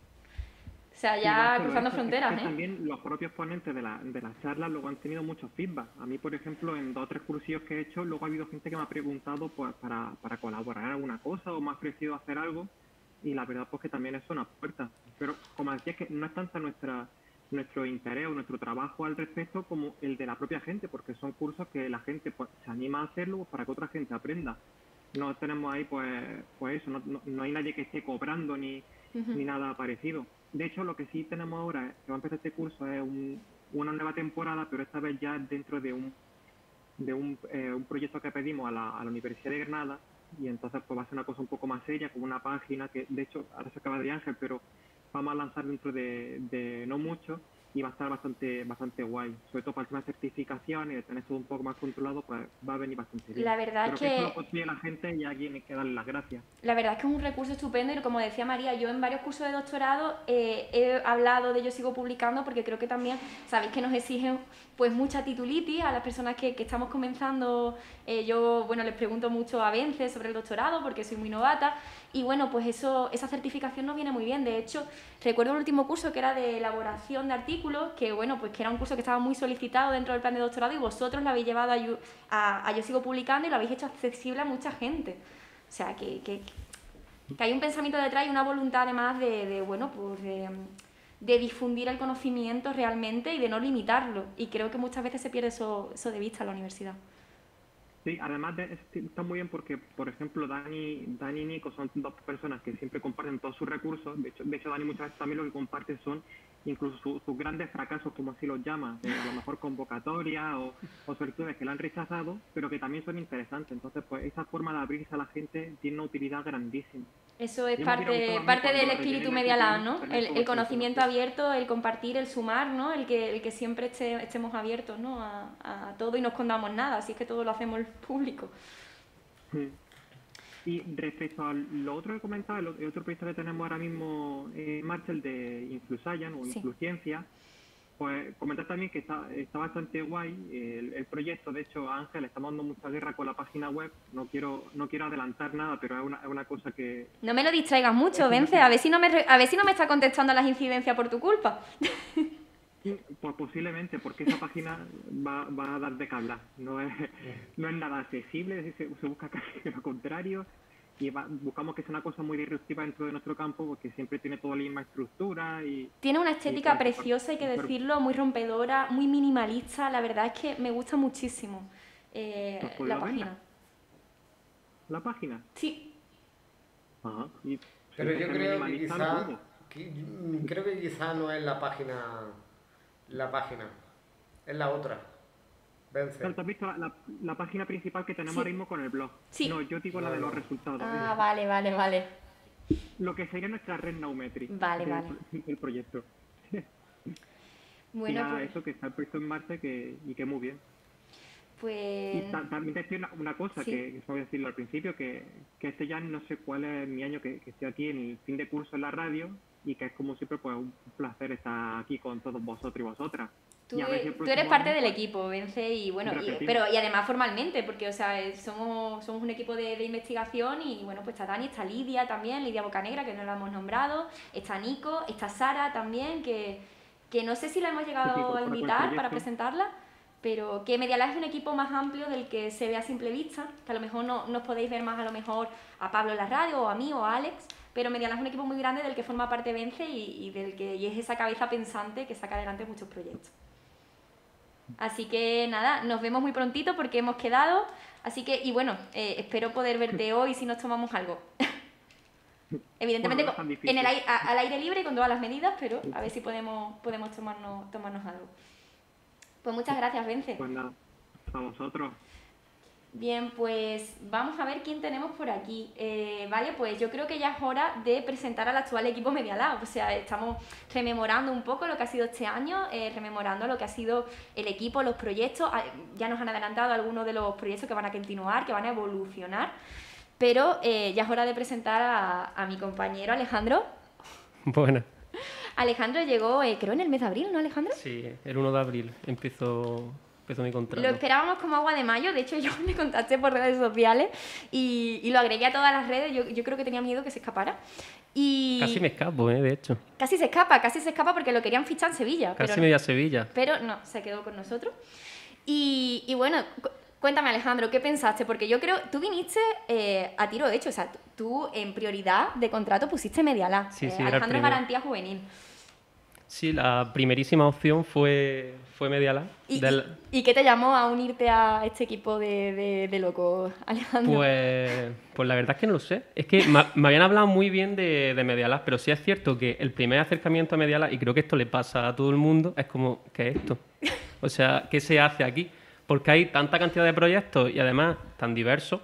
O sea, ya cruzando fronteras, También los propios ponentes de las charlas luego han tenido muchos feedback. A mí, por ejemplo, en 2 o 3 cursillos que he hecho, luego ha habido gente que me ha preguntado pues, para colaborar en alguna cosa o me ha ofrecido hacer algo. Y la verdad pues que también es una puerta. Pero como decía, que no es tanto nuestro interés o nuestro trabajo al respecto como el de la propia gente, porque son cursos que la gente pues se anima a hacerlo pues, para que otra gente aprenda. No tenemos ahí pues eso, no hay nadie que esté cobrando ni nada parecido. De hecho, lo que sí tenemos ahora, que va a empezar este curso, es una nueva temporada, pero esta vez ya dentro de un proyecto que pedimos a la Universidad de Granada. Y entonces pues va a ser una cosa un poco más seria, con una página que de hecho ahora se acaba de Ángel, pero vamos a lanzar dentro de no mucho y va a estar bastante guay, sobre todo para el tema de certificación y de tener todo un poco más controlado, pues va a venir bastante bien. La verdad pero es que eso lo consigue la gente y aquí hay que darle las gracias. La verdad es que es un recurso estupendo y como decía María, yo en varios cursos de doctorado he hablado de Yo Sigo Publicando porque creo que también sabéis que nos exigen pues mucha titulitis a las personas que estamos comenzando. Yo bueno les pregunto mucho a Vence sobre el doctorado porque soy muy novata y bueno pues esa certificación nos viene muy bien. De hecho recuerdo el último curso que era de elaboración de artículos, que bueno pues que era un curso que estaba muy solicitado dentro del plan de doctorado y vosotros lo habéis llevado a Yo Sigo Publicando y lo habéis hecho accesible a mucha gente. O sea, que hay un pensamiento detrás y una voluntad además de difundir el conocimiento realmente y de no limitarlo. Y creo que muchas veces se pierde eso de vista en la universidad. Sí, además está muy bien porque, por ejemplo, Dani y Nico son 2 personas que siempre comparten todos sus recursos. De hecho Dani muchas veces también lo que comparte son incluso sus grandes fracasos, como así los llama, a lo mejor convocatoria o solicitudes que le han rechazado, pero que también son interesantes. Entonces, pues esa forma de abrirse a la gente tiene una utilidad grandísima. Eso es parte del espíritu Media Lab, ¿no? El conocimiento abierto, el compartir, el sumar, ¿no? El que siempre estemos abiertos, ¿no? A todo y no escondamos nada, así es que todo lo hacemos el público. Y respecto a lo otro que comentaba, el otro proyecto que tenemos ahora mismo en marcha, el de Influscience o Influciencia, Pues comentar también que está bastante guay el proyecto. De hecho, a Ángel le estamos dando mucha guerra con la página web. No quiero adelantar nada, pero es una cosa que... No me lo distraigas mucho, Vence. A ver si no me está contestando a las incidencias por tu culpa. Pues posiblemente, porque esa página va a dar de qué hablar. No es nada accesible, se busca casi lo contrario. Y buscamos que sea una cosa muy disruptiva dentro de nuestro campo, porque siempre tiene toda la misma estructura. Tiene una estética preciosa, hay que decirlo, muy rompedora, muy minimalista. La verdad es que me gusta muchísimo la página. ¿La página? Sí. Ajá. Pero yo creo que quizá no es la página, es la otra. Vence. ¿Tú has visto la página principal que tenemos ahora mismo con el blog? Sí. No, yo digo la de los resultados. Ah, vale. Lo que sería nuestra red Naumetri. Vale. El proyecto. Bueno, pues... eso que está puesto en marcha y que muy bien. Pues... Y también te decía una cosa, que voy a decirlo al principio, que este ya no sé cuál es mi año que estoy aquí en el fin de curso en la radio, y que es como siempre pues un placer estar aquí con todos vosotros y vosotras. Tú eres parte del equipo, Vence, y bueno, y además formalmente, porque o sea, somos un equipo de investigación y bueno, pues está Dani, está Lidia también, Lidia Bocanegra, que no la hemos nombrado, está Nico, está Sara también, que no sé si la hemos llegado a invitar para presentarla, pero que Media Lab es un equipo más amplio del que se ve a simple vista, que a lo mejor no os podéis ver más a lo mejor a Pablo en la radio, o a mí, o a Alex, pero Media Lab es un equipo muy grande del que forma parte Vence y es esa cabeza pensante que saca adelante muchos proyectos. Así que nada, nos vemos muy prontito porque hemos quedado, así que, y bueno, espero poder verte hoy si nos tomamos algo. Evidentemente al aire libre y con todas las medidas, pero a ver si podemos tomarnos algo. Pues muchas gracias, Vence. Pues nada, a vosotros. Bien, pues vamos a ver quién tenemos por aquí. Vale, pues yo creo que ya es hora de presentar al actual equipo Media Lab. O sea, estamos rememorando un poco lo que ha sido este año, rememorando lo que ha sido el equipo, los proyectos. Ya nos han adelantado algunos de los proyectos que van a continuar, que van a evolucionar. Pero ya es hora de presentar a mi compañero Alejandro. Buenas. Alejandro llegó, creo, en el mes de abril, ¿no, Alejandro? Sí, el 1 de abril empezó mi contrato. Lo esperábamos como agua de mayo, de hecho yo me contacté por redes sociales y lo agregué a todas las redes, yo creo que tenía miedo que se escapara. Casi me escapo, de hecho. Casi se escapa porque lo querían fichar en Sevilla. Casi media Sevilla. Pero no, se quedó con nosotros. Y bueno, cuéntame, Alejandro, ¿qué pensaste? Porque yo creo, tú viniste a tiro hecho, o sea, tú en prioridad de contrato pusiste Media Lab. Sí, Alejandro es garantía juvenil. Sí, la primerísima opción fue Media Lab. ¿Y qué te llamó a unirte a este equipo de locos, Alejandro? Pues la verdad es que no lo sé. Es que me habían hablado muy bien de Media Lab, pero sí es cierto que el primer acercamiento a Media Lab, y creo que esto le pasa a todo el mundo, es como, ¿qué es esto? O sea, ¿qué se hace aquí? Porque hay tanta cantidad de proyectos y además tan diversos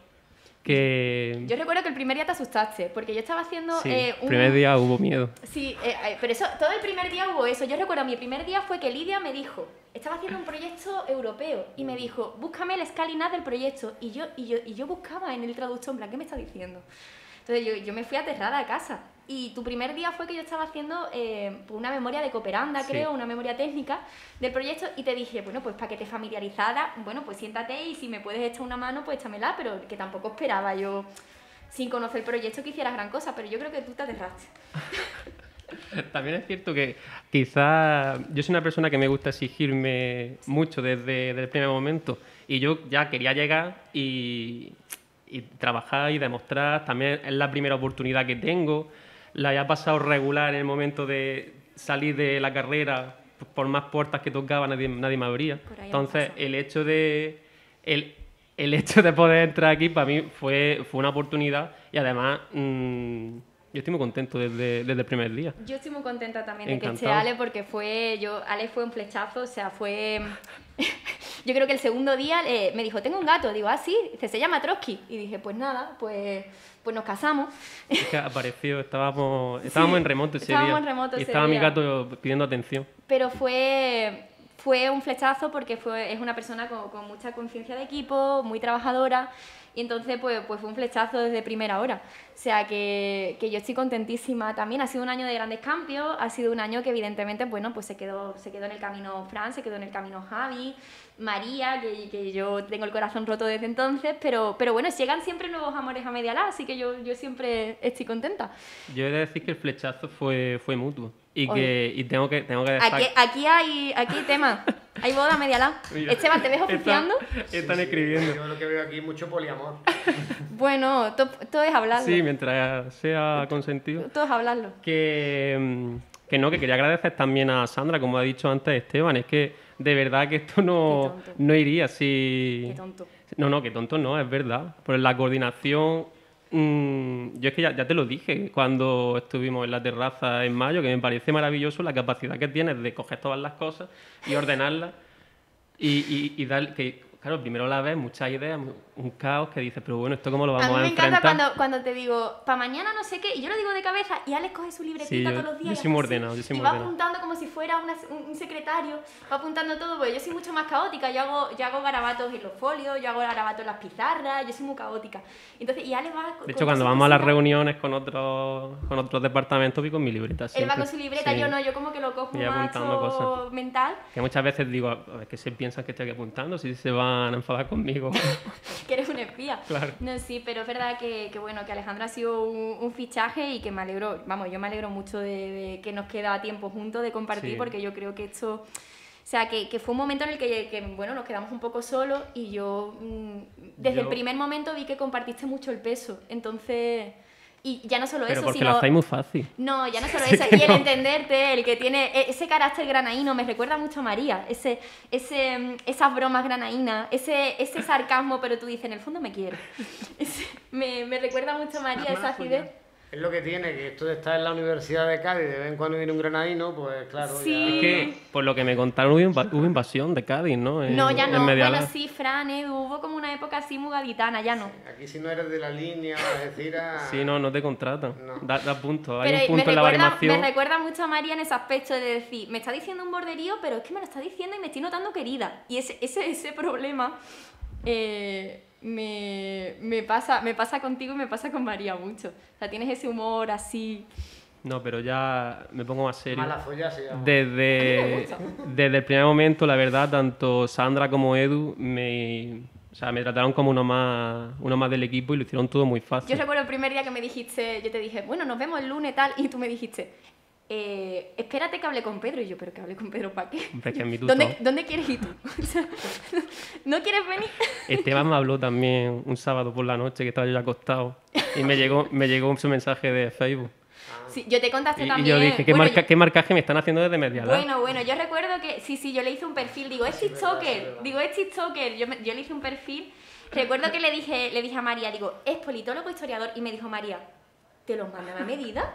que... Yo recuerdo que el primer día te asustaste, porque yo estaba haciendo... Sí, el primer día hubo miedo. Sí, pero eso, todo el primer día hubo eso. Yo recuerdo, mi primer día fue que Lidia me dijo, estaba haciendo un proyecto europeo, y me dijo, búscame el escalinat del proyecto. Y yo buscaba en el traductor, en plan, ¿qué me está diciendo? Entonces yo me fui aterrada a casa. Y tu primer día fue que yo estaba haciendo una memoria de Cooperanda, creo, una memoria técnica del proyecto, y te dije, bueno, pues para que te familiarizara, bueno, pues siéntate y si me puedes echar una mano, pues échamela, pero que tampoco esperaba yo, sin conocer el proyecto, que hicieras gran cosa, pero yo creo que tú te aterraste. También es cierto que quizás yo soy una persona que me gusta exigirme mucho desde el primer momento, y yo ya quería llegar y trabajar y demostrar. También es la primera oportunidad que tengo. La había pasado regular en el momento de salir de la carrera, por más puertas que tocaba nadie me abría. Entonces el hecho de poder entrar aquí para mí fue una oportunidad, y además yo estoy muy contento desde el primer día. Yo estoy muy contenta también de que esté Ale, porque Ale fue un flechazo, o sea, fue... Yo creo que el segundo día me dijo, tengo un gato. Digo, sí, se llama Trotsky. Y dije, pues nada, pues nos casamos. Es que apareció, estábamos en remoto ese día. En remoto y ese estaba día. mi gato pidiendo atención. Pero fue fue un flechazo porque es una persona con mucha conciencia de equipo, muy trabajadora, y entonces pues fue un flechazo desde primera hora. O sea que yo estoy contentísima también. Ha sido un año de grandes cambios, ha sido un año que evidentemente, bueno, pues se quedó en el camino Fran, se quedó en el camino Javi, María, que yo tengo el corazón roto desde entonces, pero bueno, llegan siempre nuevos amores a Media Lab, así que yo siempre estoy contenta. Yo he de decir que el flechazo fue mutuo y tengo que decir... Aquí hay tema, hay boda a Media Lab. Esteban, ¿te ves oficiando? Están escribiendo. Yo lo que veo aquí es mucho poliamor. Bueno, todo es hablarlo. Sí, mientras sea consentido. Todo es hablarlo. Que quería agradecer también a Sandra, como ha dicho antes Esteban, es que de verdad que esto no iría si... Qué tonto. No, que tonto no, es verdad. Por la coordinación, yo es que ya te lo dije cuando estuvimos en la terraza en mayo, que me parece maravilloso la capacidad que tienes de coger todas las cosas y ordenarlas y dar... Claro, primero la ves, muchas ideas, un caos que dices, pero bueno, ¿esto cómo lo vamos a enfrentar? A mí me encanta cuando te digo, para mañana no sé qué, y yo lo digo de cabeza, y Alex coge su libretita todos los días. Yo soy muy ordenado, y va apuntando como si fuera un secretario, va apuntando todo, porque yo soy mucho más caótica, yo hago garabatos en los folios, yo hago garabatos en las pizarras, yo soy muy caótica. Entonces, y Alex va... De hecho, cuando vamos a las reuniones con otros departamentos, voy con mi libreta siempre. Él va con su libreta, sí. Yo no, yo como que lo cojo más mental. Que muchas veces digo, a ver, ¿qué se piensan que estoy aquí apuntando? Si se van a enfadar conmigo. Que eres un espía. Claro. No, sí, pero es verdad que bueno, que Alejandro ha sido un fichaje y que me alegro, yo me alegro mucho de que nos queda tiempo juntos de compartir, sí. Porque yo creo que esto, o sea, que fue un momento en el que bueno, nos quedamos un poco solos y yo desde el primer momento vi que compartiste mucho el peso, entonces... Y ya no solo pero eso, porque sino... lo hacéis muy fácil. No, ya no solo eso. Y el entenderte, el que tiene ese carácter granaíno, me recuerda mucho a María. Esas bromas granaínas, ese sarcasmo, pero tú dices, en el fondo me quiero. Me recuerda mucho a María, esa acidez. Es lo que tiene, que esto de estar en la Universidad de Cádiz, de vez en cuando viene un granadino, pues claro. Sí. Ya... Es que, por lo que me contaron, hubo invasión de Cádiz, ¿no? No, ya no. Bueno, sí, Fran, Edu, hubo como una época así muy gaditana, ya no. Sí, aquí si no eres de la línea, es decir... Sí, no te contratan. No. Da puntos. Hay pero un punto en la baremación. Me recuerda mucho a María en ese aspecto de decir, me está diciendo un borderío, pero es que me lo está diciendo y me estoy notando querida. Y ese problema... me pasa contigo y me pasa con María mucho. O sea, tienes ese humor así... No, pero ya me pongo más serio. Mala folla se llama. Desde el primer momento, la verdad, tanto Sandra como Edu me trataron como uno más del equipo y lo hicieron todo muy fácil. Yo recuerdo el primer día que me dijiste, yo te dije, bueno, nos vemos el lunes tal, y tú me dijiste... espérate que hable con Pedro. Y yo, ¿pero que hable con Pedro para qué? Hombre, que es mi tutor. ¿Dónde quieres ir tú? ¿No quieres venir? Esteban me habló también un sábado por la noche que estaba yo acostado y me llegó su mensaje de Facebook. Sí, yo te contaste también. Y yo dije, ¿qué marcaje me están haciendo desde Media Lab? Bueno, yo recuerdo que sí, yo le hice un perfil, digo, es TikToker, yo le hice un perfil. Recuerdo que le dije a María, digo, es politólogo, historiador, y me dijo María, ¿te los mandan a medida?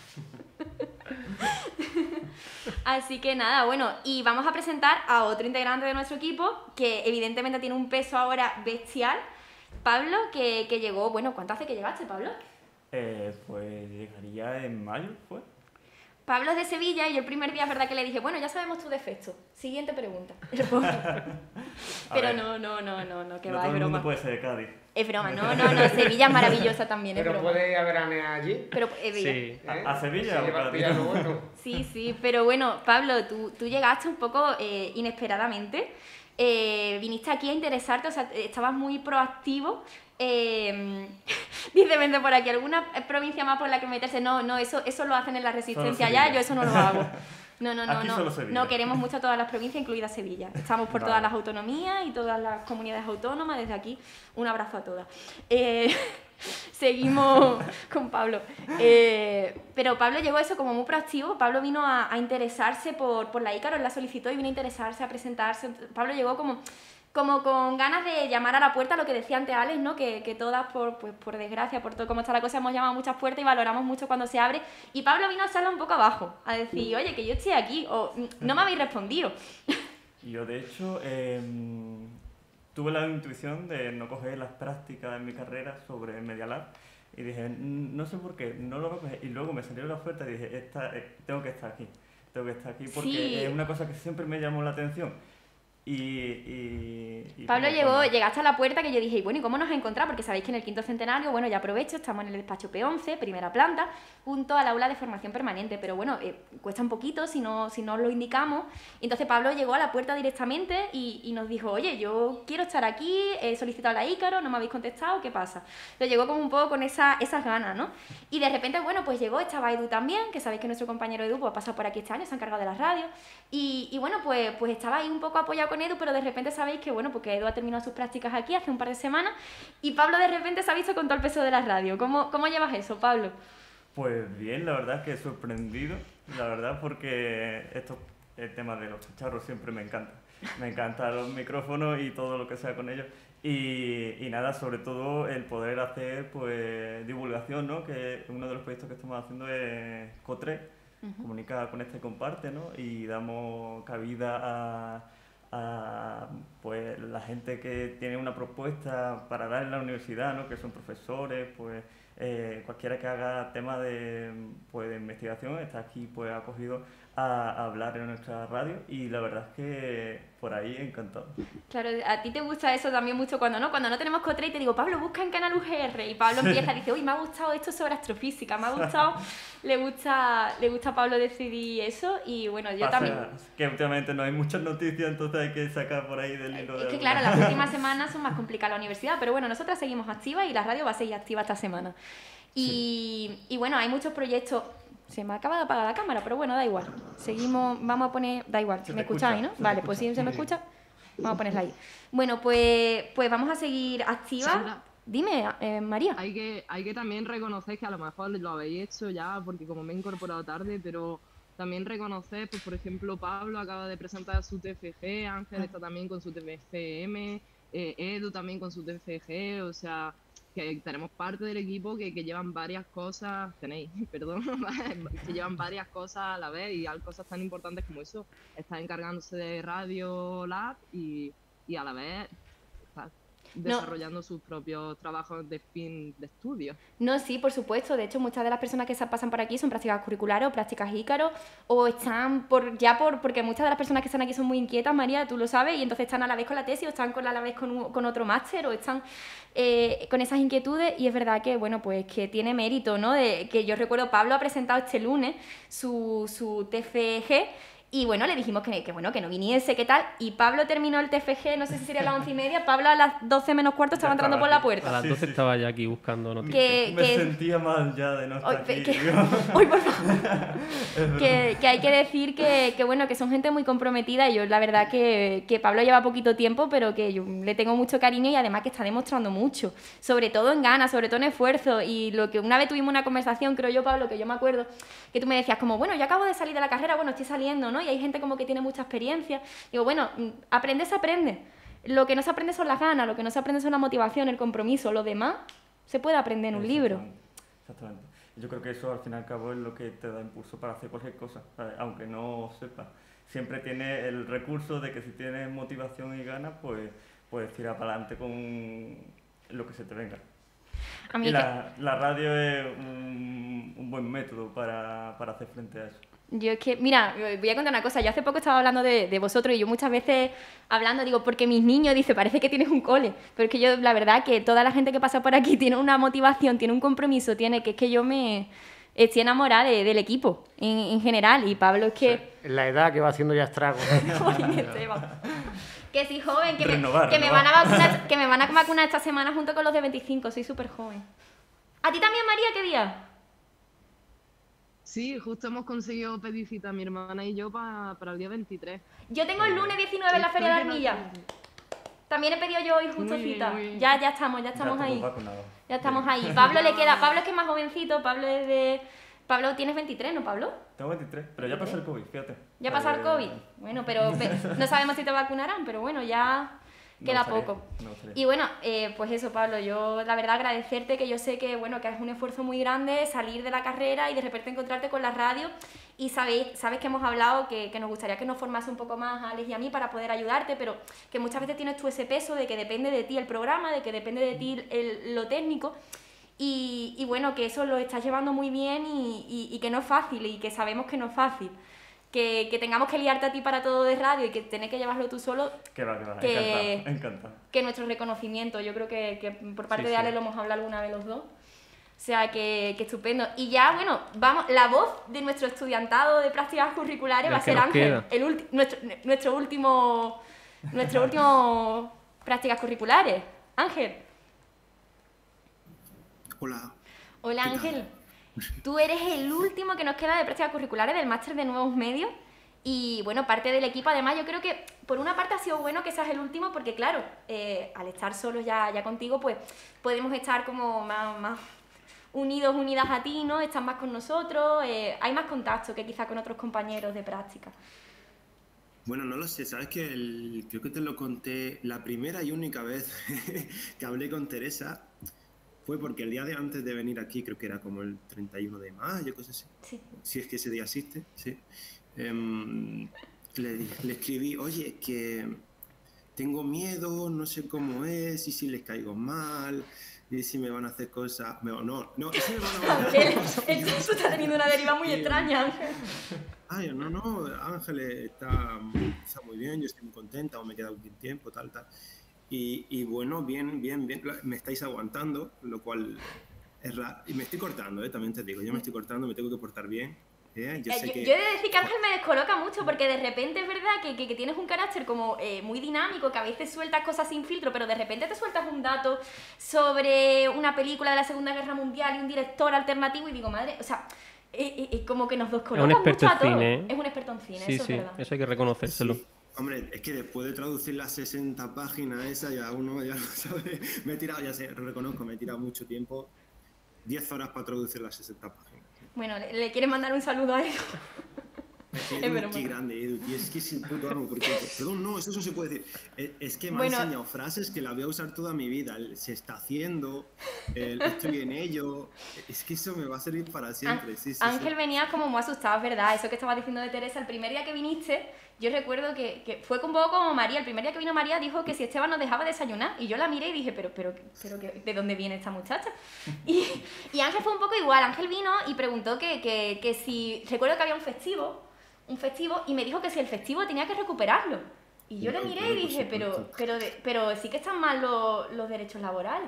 Así que nada, bueno, y vamos a presentar a otro integrante de nuestro equipo que evidentemente tiene un peso ahora bestial, Pablo, que llegó, bueno, ¿cuánto hace que llegaste, Pablo? Pues llegaría en mayo, ¿fue? Pablo es de Sevilla y yo el primer día es verdad que le dije, bueno, ya sabemos tu defecto. Siguiente pregunta. Pero no, que va, es broma. Todo el mundo puede ser de Cádiz. Es broma, no, Sevilla es maravillosa también, es pero broma. puede haber veranear allí. Pero, sí. ¿A Sevilla o a Cádiz? Bueno. Sí, pero bueno, Pablo, tú llegaste un poco inesperadamente. Viniste aquí a interesarte, o sea, estabas muy proactivo. Dice, vente por aquí, ¿alguna provincia más por la que meterse? No, eso lo hacen en la Resistencia ya, yo eso no lo hago. No, queremos mucho a todas las provincias, incluida Sevilla. Estamos por todas las autonomías y todas las comunidades autónomas, desde aquí, un abrazo a todas. Seguimos con Pablo. Pero Pablo llegó eso como muy proactivo. Pablo vino a interesarse por la Ícaro, él la solicitó y vino a interesarse, a presentarse. Pablo llegó como con ganas de llamar a la puerta, lo que decía antes Alex, ¿no? Que todas, por desgracia, por todo cómo está la cosa, hemos llamado a muchas puertas y valoramos mucho cuando se abre. Y Pablo vino a echarla un poco abajo, a decir, oye, que yo estoy aquí, o no me habéis respondido. Yo, de hecho, tuve la intuición de no coger las prácticas en mi carrera sobre Media Lab y dije, no sé por qué, no lo voy a coger. Y luego me salió la oferta y dije, tengo que estar aquí. tengo que estar aquí porque Sí. es una cosa que siempre me llamó la atención. Pablo como cuando- llegaste a la puerta que yo dije, bueno, ¿y cómo nos has encontrado? Porque sabéis que en el quinto centenario, bueno, ya aprovecho, estamos en el despacho P11, primera planta, junto al aula de formación permanente, pero bueno, cuesta un poquito si no os lo indicamos. Y entonces Pablo llegó a la puerta directamente y nos dijo, oye, yo quiero estar aquí, he solicitado la Ícaro, no me habéis contestado, ¿qué pasa? Entonces llegó como un poco con esas ganas, ¿no? Y de repente, bueno, pues llegó, estaba Edu también, que sabéis que nuestro compañero Edu pues, ha pasado por aquí este año, se ha encargado de las radios, y bueno, pues estaba ahí un poco apoyado con Edu, pero de repente sabéis que, bueno, porque Edu ha terminado sus prácticas aquí hace un par de semanas, y Pablo de repente se ha visto con todo el peso de la radio. ¿Cómo llevas eso, Pablo? Pues bien, la verdad es que sorprendido, la verdad, porque el tema de los cacharros siempre me encanta. Me encantan los micrófonos y todo lo que sea con ellos. Y nada, sobre todo el poder hacer pues divulgación, ¿no? Que uno de los proyectos que estamos haciendo es COTRE, Comunica, Conecta y Comparte, ¿no? Y damos cabida a pues la gente que tiene una propuesta para dar en la universidad, ¿no? Que son profesores, pues cualquiera que haga tema de investigación está aquí pues acogido a hablar en nuestra radio, y la verdad es que por ahí encantado. Claro, a ti te gusta eso también mucho cuando no tenemos COTRE y te digo, Pablo, busca en Canal UGR, y Pablo empieza y dice, uy, me ha gustado esto sobre astrofísica, me ha gustado, le gusta a Pablo decidir eso, y bueno, yo también... Que últimamente no hay muchas noticias, entonces hay que sacar por ahí del hilo de... Es que claro, las últimas semanas son más complicadas en la universidad, pero bueno, nosotras seguimos activas y la radio va a seguir activa esta semana. Y bueno, hay muchos proyectos... Se me acaba de apagar la cámara, pero bueno, da igual. Seguimos, vamos a poner... Da igual, ¿me escucháis, no? Vale, pues si se me escucha, vamos a ponerla ahí. Bueno, pues vamos a seguir activas. Sandra, Dime, María. hay que también reconocer que a lo mejor lo habéis hecho ya, porque como me he incorporado tarde, pero también reconocer, pues por ejemplo, Pablo acaba de presentar su TFG, Ángel está también con su TFGM, Edu también con su TFG, o sea, que tenemos parte del equipo que llevan varias cosas, perdón, que llevan varias cosas a la vez, y hay cosas tan importantes como eso, está encargándose de Radio Lab y a la vez está desarrollando sus propios trabajos de fin de estudio. No, sí, por supuesto. De hecho, muchas de las personas que se pasan por aquí son prácticas curriculares o prácticas Ícaro, o están porque muchas de las personas que están aquí son muy inquietas, María, tú lo sabes, y entonces están a la vez con la tesis, o están a la vez con otro máster, o están con esas inquietudes, y es verdad que, bueno, pues que tiene mérito, ¿no? Que yo recuerdo, Pablo ha presentado este lunes su TFG, y bueno, le dijimos que no viniese, qué tal, y Pablo terminó el TFG, no sé si sería a las 11:30, Pablo a las 12 menos cuarto estaba entrando por la puerta. A las 12 estaba ya aquí buscando noticias. Me sentía mal ya de no estar aquí. Uy, por favor. que hay que decir que bueno, que son gente muy comprometida, y yo la verdad que Pablo lleva poquito tiempo, pero que yo le tengo mucho cariño, y además que está demostrando mucho, sobre todo en ganas, sobre todo en esfuerzo, y lo que una vez tuvimos una conversación, creo yo, Pablo, que yo me acuerdo, que tú me decías como, bueno, yo acabo de salir de la carrera, bueno, estoy saliendo, ¿no? Y hay gente como que tiene mucha experiencia. Digo, bueno, aprende se aprende. Lo que no se aprende son las ganas, lo que no se aprende son la motivación, el compromiso. Lo demás se puede aprender en un libro. Exactamente. Yo creo que eso al fin y al cabo es lo que te da impulso para hacer cualquier cosa, ¿sabes? Aunque no sepas. Siempre tienes el recurso de que si tienes motivación y ganas, pues puedes tirar para adelante con lo que se te venga. A mí la radio es un buen método para hacer frente a eso. Yo es que, mira, voy a contar una cosa. Yo hace poco estaba hablando de vosotros, y yo muchas veces hablando digo, porque mis niños, dice, parece que tienes un cole. Pero es que yo, la verdad, que toda la gente que pasa por aquí tiene una motivación, tiene un compromiso, que es que yo me estoy enamorada del equipo en general. Y Pablo es que... Sí, la edad que va haciendo ya estragos. Que soy joven, que me van a vacunar esta semana junto con los de 25, soy súper joven. ¿A ti también, María, qué día? Sí, justo hemos conseguido pedir cita, mi hermana y yo, para el día 23. Yo tengo el lunes 19 en la Feria de Armilla. También he pedido yo hoy justo cita. Muy bien. Ya estamos ahí. Ya estamos ahí. Pablo le queda... Pablo es que es más jovencito, Pablo es de... Pablo, tienes 23, ¿no, Pablo? Tengo 23, pero ya pasó el COVID, fíjate. ¿Ya pasó el COVID? Bueno, pero no sabemos si te vacunarán, pero bueno, ya queda poco. Y bueno, pues eso, Pablo, yo la verdad agradecerte, que yo sé que, bueno, que es un esfuerzo muy grande salir de la carrera y de repente encontrarte con la radio, y sabes que hemos hablado que nos gustaría que nos formase un poco más a Alex y a mí para poder ayudarte, pero que muchas veces tienes tú ese peso de que depende de ti el programa, de que depende de ti lo técnico. Y bueno, que eso lo estás llevando muy bien, y que no es fácil, y que sabemos que no es fácil. que tengamos que liarte a ti para todo de radio y que tenés que llevarlo tú solo, Que va, encantado. que nuestro reconocimiento, yo creo que por parte de Ale lo hemos hablado alguna vez los dos. O sea, que estupendo. Y ya, bueno, vamos, la voz de nuestro estudiantado de prácticas curriculares va a ser Ángel, nuestro último prácticas curriculares. Ángel. Hola. Hola, Ángel. Tú eres el último que nos queda de prácticas curriculares del máster de nuevos medios. Y bueno, parte del equipo, además, yo creo que por una parte ha sido bueno que seas el último, porque claro, al estar solos ya contigo, pues podemos estar como más unidas a ti, ¿no? Estás más con nosotros, hay más contacto que quizá con otros compañeros de práctica. Bueno, no lo sé, sabes que creo que te lo conté la primera y única vez que hablé con Teresa fue porque el día de antes de venir aquí, creo que era como el 31 de mayo, cosas así. Sí. Si es que ese día existe, sí. Le escribí, oye, que tengo miedo, no sé cómo es, y si les caigo mal, y si me van a hacer cosas... No, y si me van a Ángel, esto está teniendo una deriva muy extraña, Ángel. Ay, no, Ángel está muy bien, yo estoy muy contenta, o me queda un tiempo, tal. Y bueno, bien, me estáis aguantando, lo cual es raro. Y me estoy cortando, también te digo, yo me estoy cortando, me tengo que portar bien. Yo he de decir que Ángel me descoloca mucho, porque de repente es verdad que tienes un carácter como muy dinámico, que a veces sueltas cosas sin filtro, pero de repente te sueltas un dato sobre una película de la Segunda Guerra Mundial y un director alternativo y digo, madre, o sea, como que nos descoloca mucho a todos. Es un experto en cine, eso es verdad. Eso hay que reconocérselo. Sí. Hombre, es que después de traducir las 60 páginas ya uno ya lo sabe. Me he tirado, reconozco, me he tirado mucho tiempo, 10 horas para traducir las 60 páginas. Bueno, ¿le quieres mandar un saludo a Edu? Qué grande, Edu, y es que es el puto amo, porque... Perdón, no, eso no se puede decir. Es que me ha enseñado frases que la voy a usar toda mi vida. Se está haciendo, estoy en ello. Es que eso me va a servir para siempre. Sí, Ángel venía como muy asustado, ¿verdad? Eso que estabas diciendo de Teresa, el primer día que viniste, yo recuerdo que fue un poco como María. El primer día que vino María dijo que si Esteban nos dejaba desayunar, y yo la miré y dije, pero ¿de dónde viene esta muchacha? Y Ángel fue un poco igual. Ángel vino y preguntó que si... Recuerdo que había un festivo y me dijo que si el festivo tenía que recuperarlo. Y yo le miré y dije, pero sí que están mal los derechos laborales.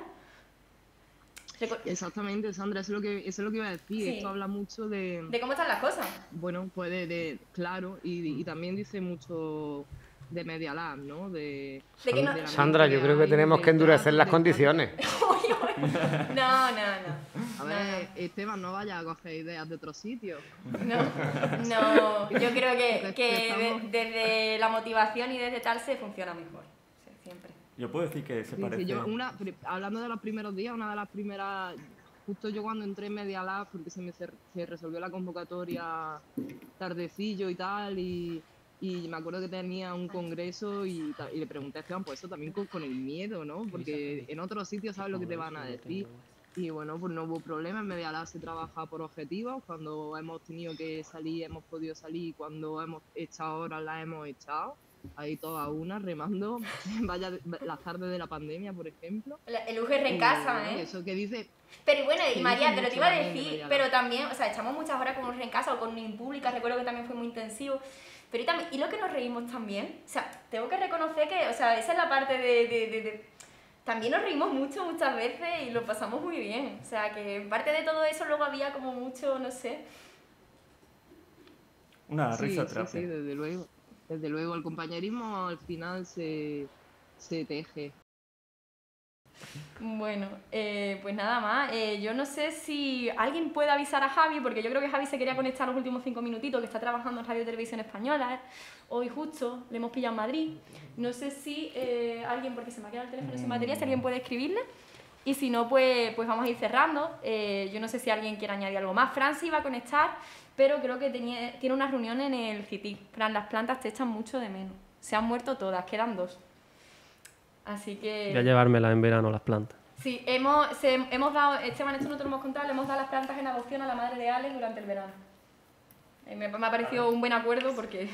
Exactamente, Sandra, eso es lo que iba a decir. Sí. Esto habla mucho de cómo están las cosas. Bueno, pues claro, y también dice mucho de Media Lab, ¿no? Sandra, yo creo que tenemos que endurecer las condiciones. No. A ver, Esteban, no vaya a coger ideas de otros sitios. No, yo creo que desde la motivación y desde tal se funciona mejor, siempre. Yo puedo decir que se parece... hablando de los primeros días, una de las primeras... Justo yo cuando entré en Media Lab, porque se resolvió la convocatoria tardecillo y tal, y me acuerdo que tenía un congreso y le pregunté a Esteban, pues eso también con el miedo, ¿no? Porque en otros sitios sabes lo que te van a decir. Y bueno, pues no hubo problema, en Media Lab se trabaja por objetivos, cuando hemos tenido que salir, hemos podido salir, cuando hemos echado horas, las hemos echado. Ahí todas una, remando, vaya las tardes de la pandemia, por ejemplo. El UGR en casa, ¿eh? Eso que dice... Pero bueno, y María, te lo iba a decir, pero también, o sea, echamos muchas horas con UGR en casa o con Impública, recuerdo que también fue muy intensivo. Pero y lo que nos reímos también, o sea, tengo que reconocer que, o sea, esa es la parte de también nos reímos muchas veces y lo pasamos muy bien. O sea, que parte de todo eso luego había como mucho, no sé... Una risa terapia. Sí, desde luego. Desde luego, el compañerismo al final se teje. Bueno, pues nada más. Yo no sé si alguien puede avisar a Javi, porque yo creo que Javi se quería conectar los últimos 5 minutitos, que está trabajando en Radio Televisión Española. Hoy justo le hemos pillado en Madrid. No sé si alguien, porque se me ha quedado el teléfono sin batería, si alguien puede escribirle. Y si no, pues vamos a ir cerrando. Yo no sé si alguien quiere añadir algo más. Fran se iba a conectar, pero creo que tiene una reunión en el CITIC. Fran, las plantas te echan mucho de menos. Se han muerto todas, quedan 2. Así que... Voy a llevármelas en verano, las plantas. Sí, hemos dado, Esteban, esto no te lo hemos contado, le hemos dado las plantas en adopción a la madre de Alex durante el verano. Me ha parecido un buen acuerdo porque...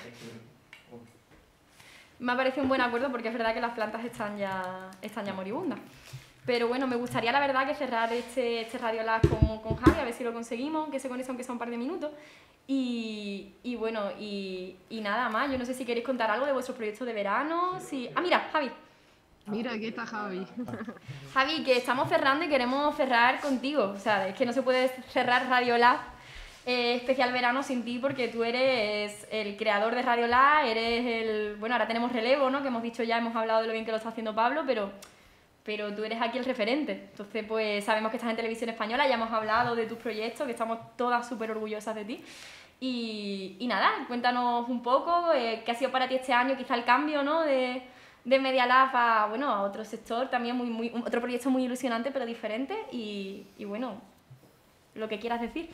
es verdad que las plantas están ya moribundas. Pero bueno, me gustaría la verdad que cerrar este Radio Lab con Javi, a ver si lo conseguimos, que se conecte aunque sea un par de minutos. Y bueno, y nada más. Yo no sé si queréis contar algo de vuestros proyectos de verano. Si... Ah, mira, Javi. Mira, aquí está Javi. Javi, que estamos cerrando y queremos cerrar contigo. O sea, es que no se puede cerrar Radiolab especial verano sin ti, porque tú eres el creador de Radiolab, eres el... Bueno, ahora tenemos relevo, ¿no? Que hemos dicho ya, hemos hablado de lo bien que lo está haciendo Pablo, pero tú eres aquí el referente. Entonces, pues sabemos que estás en Televisión Española, ya hemos hablado de tus proyectos, que estamos todas súper orgullosas de ti. Y nada, cuéntanos un poco qué ha sido para ti este año, quizá el cambio, ¿no? De Media Lab a, bueno, a otro sector también, otro proyecto muy ilusionante pero diferente y bueno, lo que quieras decir.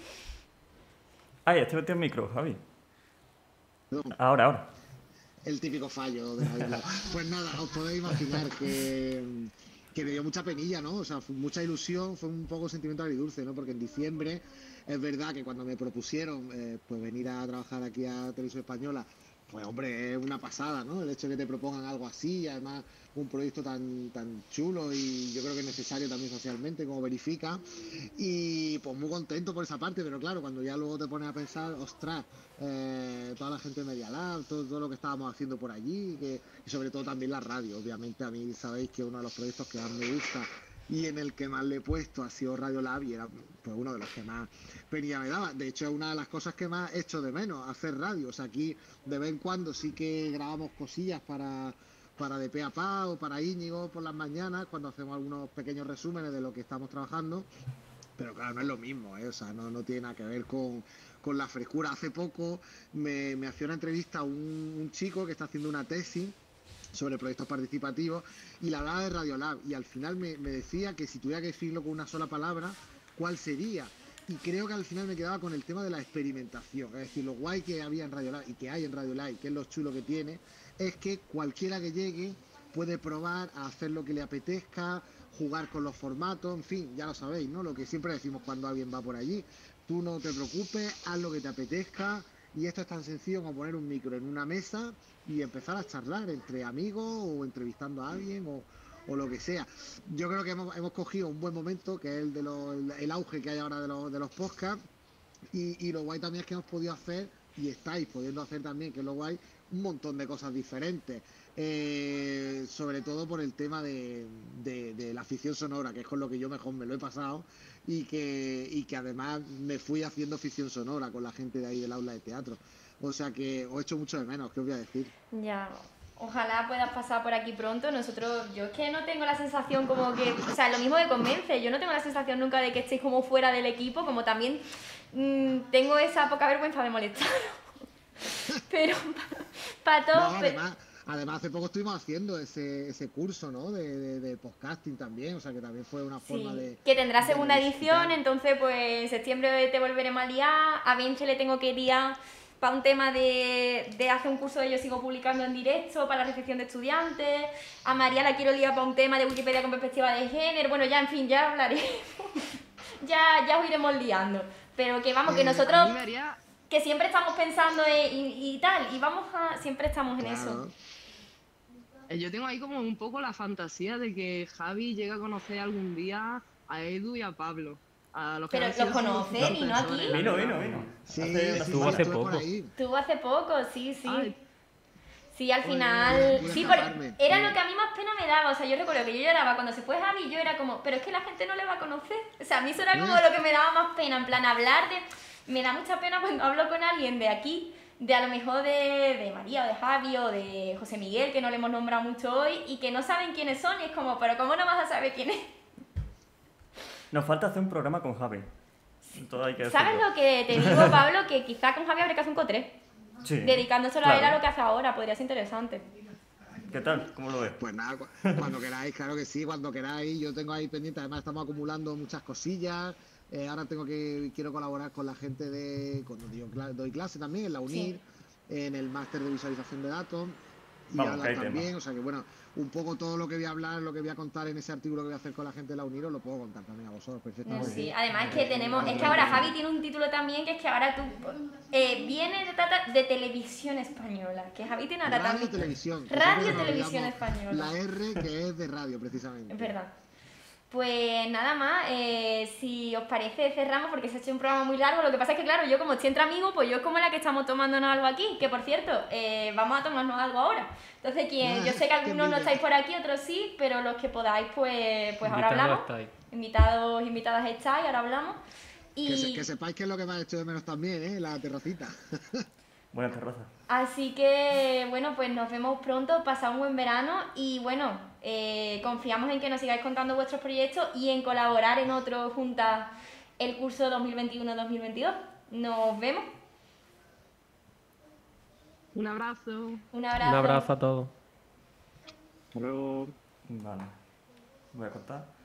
Ay, estoy metido en micro, Javi. Perdón. Ahora. El típico fallo de Radiolab. Pues nada, os podéis imaginar que me dio mucha penilla, ¿no? O sea, fue mucha ilusión, fue un poco sentimiento agridulce, ¿no? Porque en diciembre es verdad que cuando me propusieron pues venir a trabajar aquí a Televisión Española, pues hombre, es una pasada, ¿no? El hecho de que te propongan algo así, y además un proyecto tan chulo y yo creo que es necesario también socialmente, como verifica. Y pues muy contento por esa parte, pero claro, cuando ya luego te pones a pensar, ostras, toda la gente de Media Lab, todo lo que estábamos haciendo por allí, y sobre todo también la radio, obviamente a mí sabéis que uno de los proyectos que más me gusta y en el que más le he puesto ha sido Radiolab y era pues uno de los que más penilla me daba. De hecho es una de las cosas que más echo de menos, hacer radio. O sea, aquí de vez en cuando sí que grabamos cosillas para De Pe a Pa o para Íñigo por las mañanas, cuando hacemos algunos pequeños resúmenes de lo que estamos trabajando, pero claro, no es lo mismo, ¿eh? O sea, no tiene nada que ver con la frescura. Hace poco me hacía una entrevista a un chico que está haciendo una tesis sobre proyectos participativos y le hablaba de Radiolab y al final me decía que si tuviera que definirlo con una sola palabra, ¿cuál sería? Y creo que al final me quedaba con el tema de la experimentación, es decir, lo guay que había en Radiolab y que hay en Radiolab y que es lo chulo que tiene, es que cualquiera que llegue puede probar a hacer lo que le apetezca, jugar con los formatos, en fin, ya lo sabéis, ¿no? Lo que siempre decimos cuando alguien va por allí, tú no te preocupes, haz lo que te apetezca. Y esto es tan sencillo como poner un micro en una mesa y empezar a charlar entre amigos o entrevistando a alguien o lo que sea. Yo creo que hemos cogido un buen momento, que es el auge que hay ahora de los podcasts, y lo guay también es que hemos podido hacer, y estáis pudiendo hacer también, que es lo guay, un montón de cosas diferentes. Sobre todo por el tema de la ficción sonora, que es con lo que yo mejor me lo he pasado y que además me fui haciendo ficción sonora con la gente de ahí del aula de teatro. O sea que os echo mucho de menos, ¿qué os voy a decir? Ya, ojalá puedas pasar por aquí pronto. Yo es que no tengo la sensación como que, o sea, lo mismo que Convence, yo no tengo la sensación nunca de que estéis como fuera del equipo, como también tengo esa poca vergüenza de molestaros. Pero para todos... No, además, hace poco estuvimos haciendo ese curso, ¿no? De podcasting también, o sea que también fue una forma de... Que tendrá segunda edición, entonces pues en septiembre te volveremos a liar, a Vince le tengo que liar para un tema de hacer un curso de Yo Sigo Publicando en directo para la recepción de estudiantes, a María la quiero liar para un tema de Wikipedia con perspectiva de género, bueno, ya en fin, ya hablaremos, ya os iremos liando, pero que vamos, que nosotros... Que siempre estamos pensando y tal, y siempre estamos en eso. Yo tengo ahí como un poco la fantasía de que Javi llegue a conocer algún día a Edu y a Pablo. A los pero los conoce, vino aquí. Vino. Sí, estuvo hace poco. Estuvo hace poco, sí. Ay. Sí, al final... Sí, era lo que a mí más pena me daba. O sea, yo recuerdo que yo lloraba cuando se fue Javi y yo era como... Pero es que la gente no le va a conocer. O sea, a mí eso era como lo que me daba más pena. En plan, hablar de... Me da mucha pena cuando hablo con alguien de aquí, de a lo mejor de María o de Javi o de José Miguel, que no le hemos nombrado mucho hoy, y que no saben quiénes son, y es como, pero ¿cómo no vas a saber quién es? Nos falta hacer un programa con Javi. Todo hay que ¿Sabes decirlo. lo que te digo, Pablo? Que quizá con Javi habría que hacer un cotre. Sí, dedicándoselo a él a lo que hace ahora, podría ser interesante. ¿Qué tal? ¿Cómo lo ves? Pues nada, cuando queráis, claro que sí, cuando queráis. Yo tengo ahí pendiente, además estamos acumulando muchas cosillas. Ahora quiero colaborar con la gente cuando doy clase también en la UNIR, en el máster de visualización de datos y hablar también, o sea que bueno, un poco todo lo que voy a hablar, lo que voy a contar en ese artículo que voy a hacer con la gente de la UNIR, os lo puedo contar también a vosotros perfectamente. Sí, además es que ahora Javi tiene un título también, que es que ahora tú viene de Televisión Española, que Javi tiene ahora Radio también Televisión. Radio Televisión Española. La R que es de radio precisamente. Es verdad. Pues nada más, si os parece cerramos porque se ha hecho un programa muy largo. Lo que pasa es que claro, yo como estoy entre amigos, pues yo es como la que estamos tomándonos algo aquí, que por cierto, vamos a tomarnos algo ahora. Entonces, yo sé que algunos no estáis por aquí, otros sí, pero los que podáis, pues ahora hablamos. Invitados, invitadas estáis, ahora hablamos. Y... Que sepáis que es lo que me ha hecho de menos también, la terracita. Buena terraza. Así que, bueno, pues nos vemos pronto, pasad un buen verano y bueno, confiamos en que nos sigáis contando vuestros proyectos y en colaborar en otros juntas el curso 2021-2022. Nos vemos. Un abrazo. Un abrazo. Un abrazo a todos. Hasta luego. Vale. Voy a contar.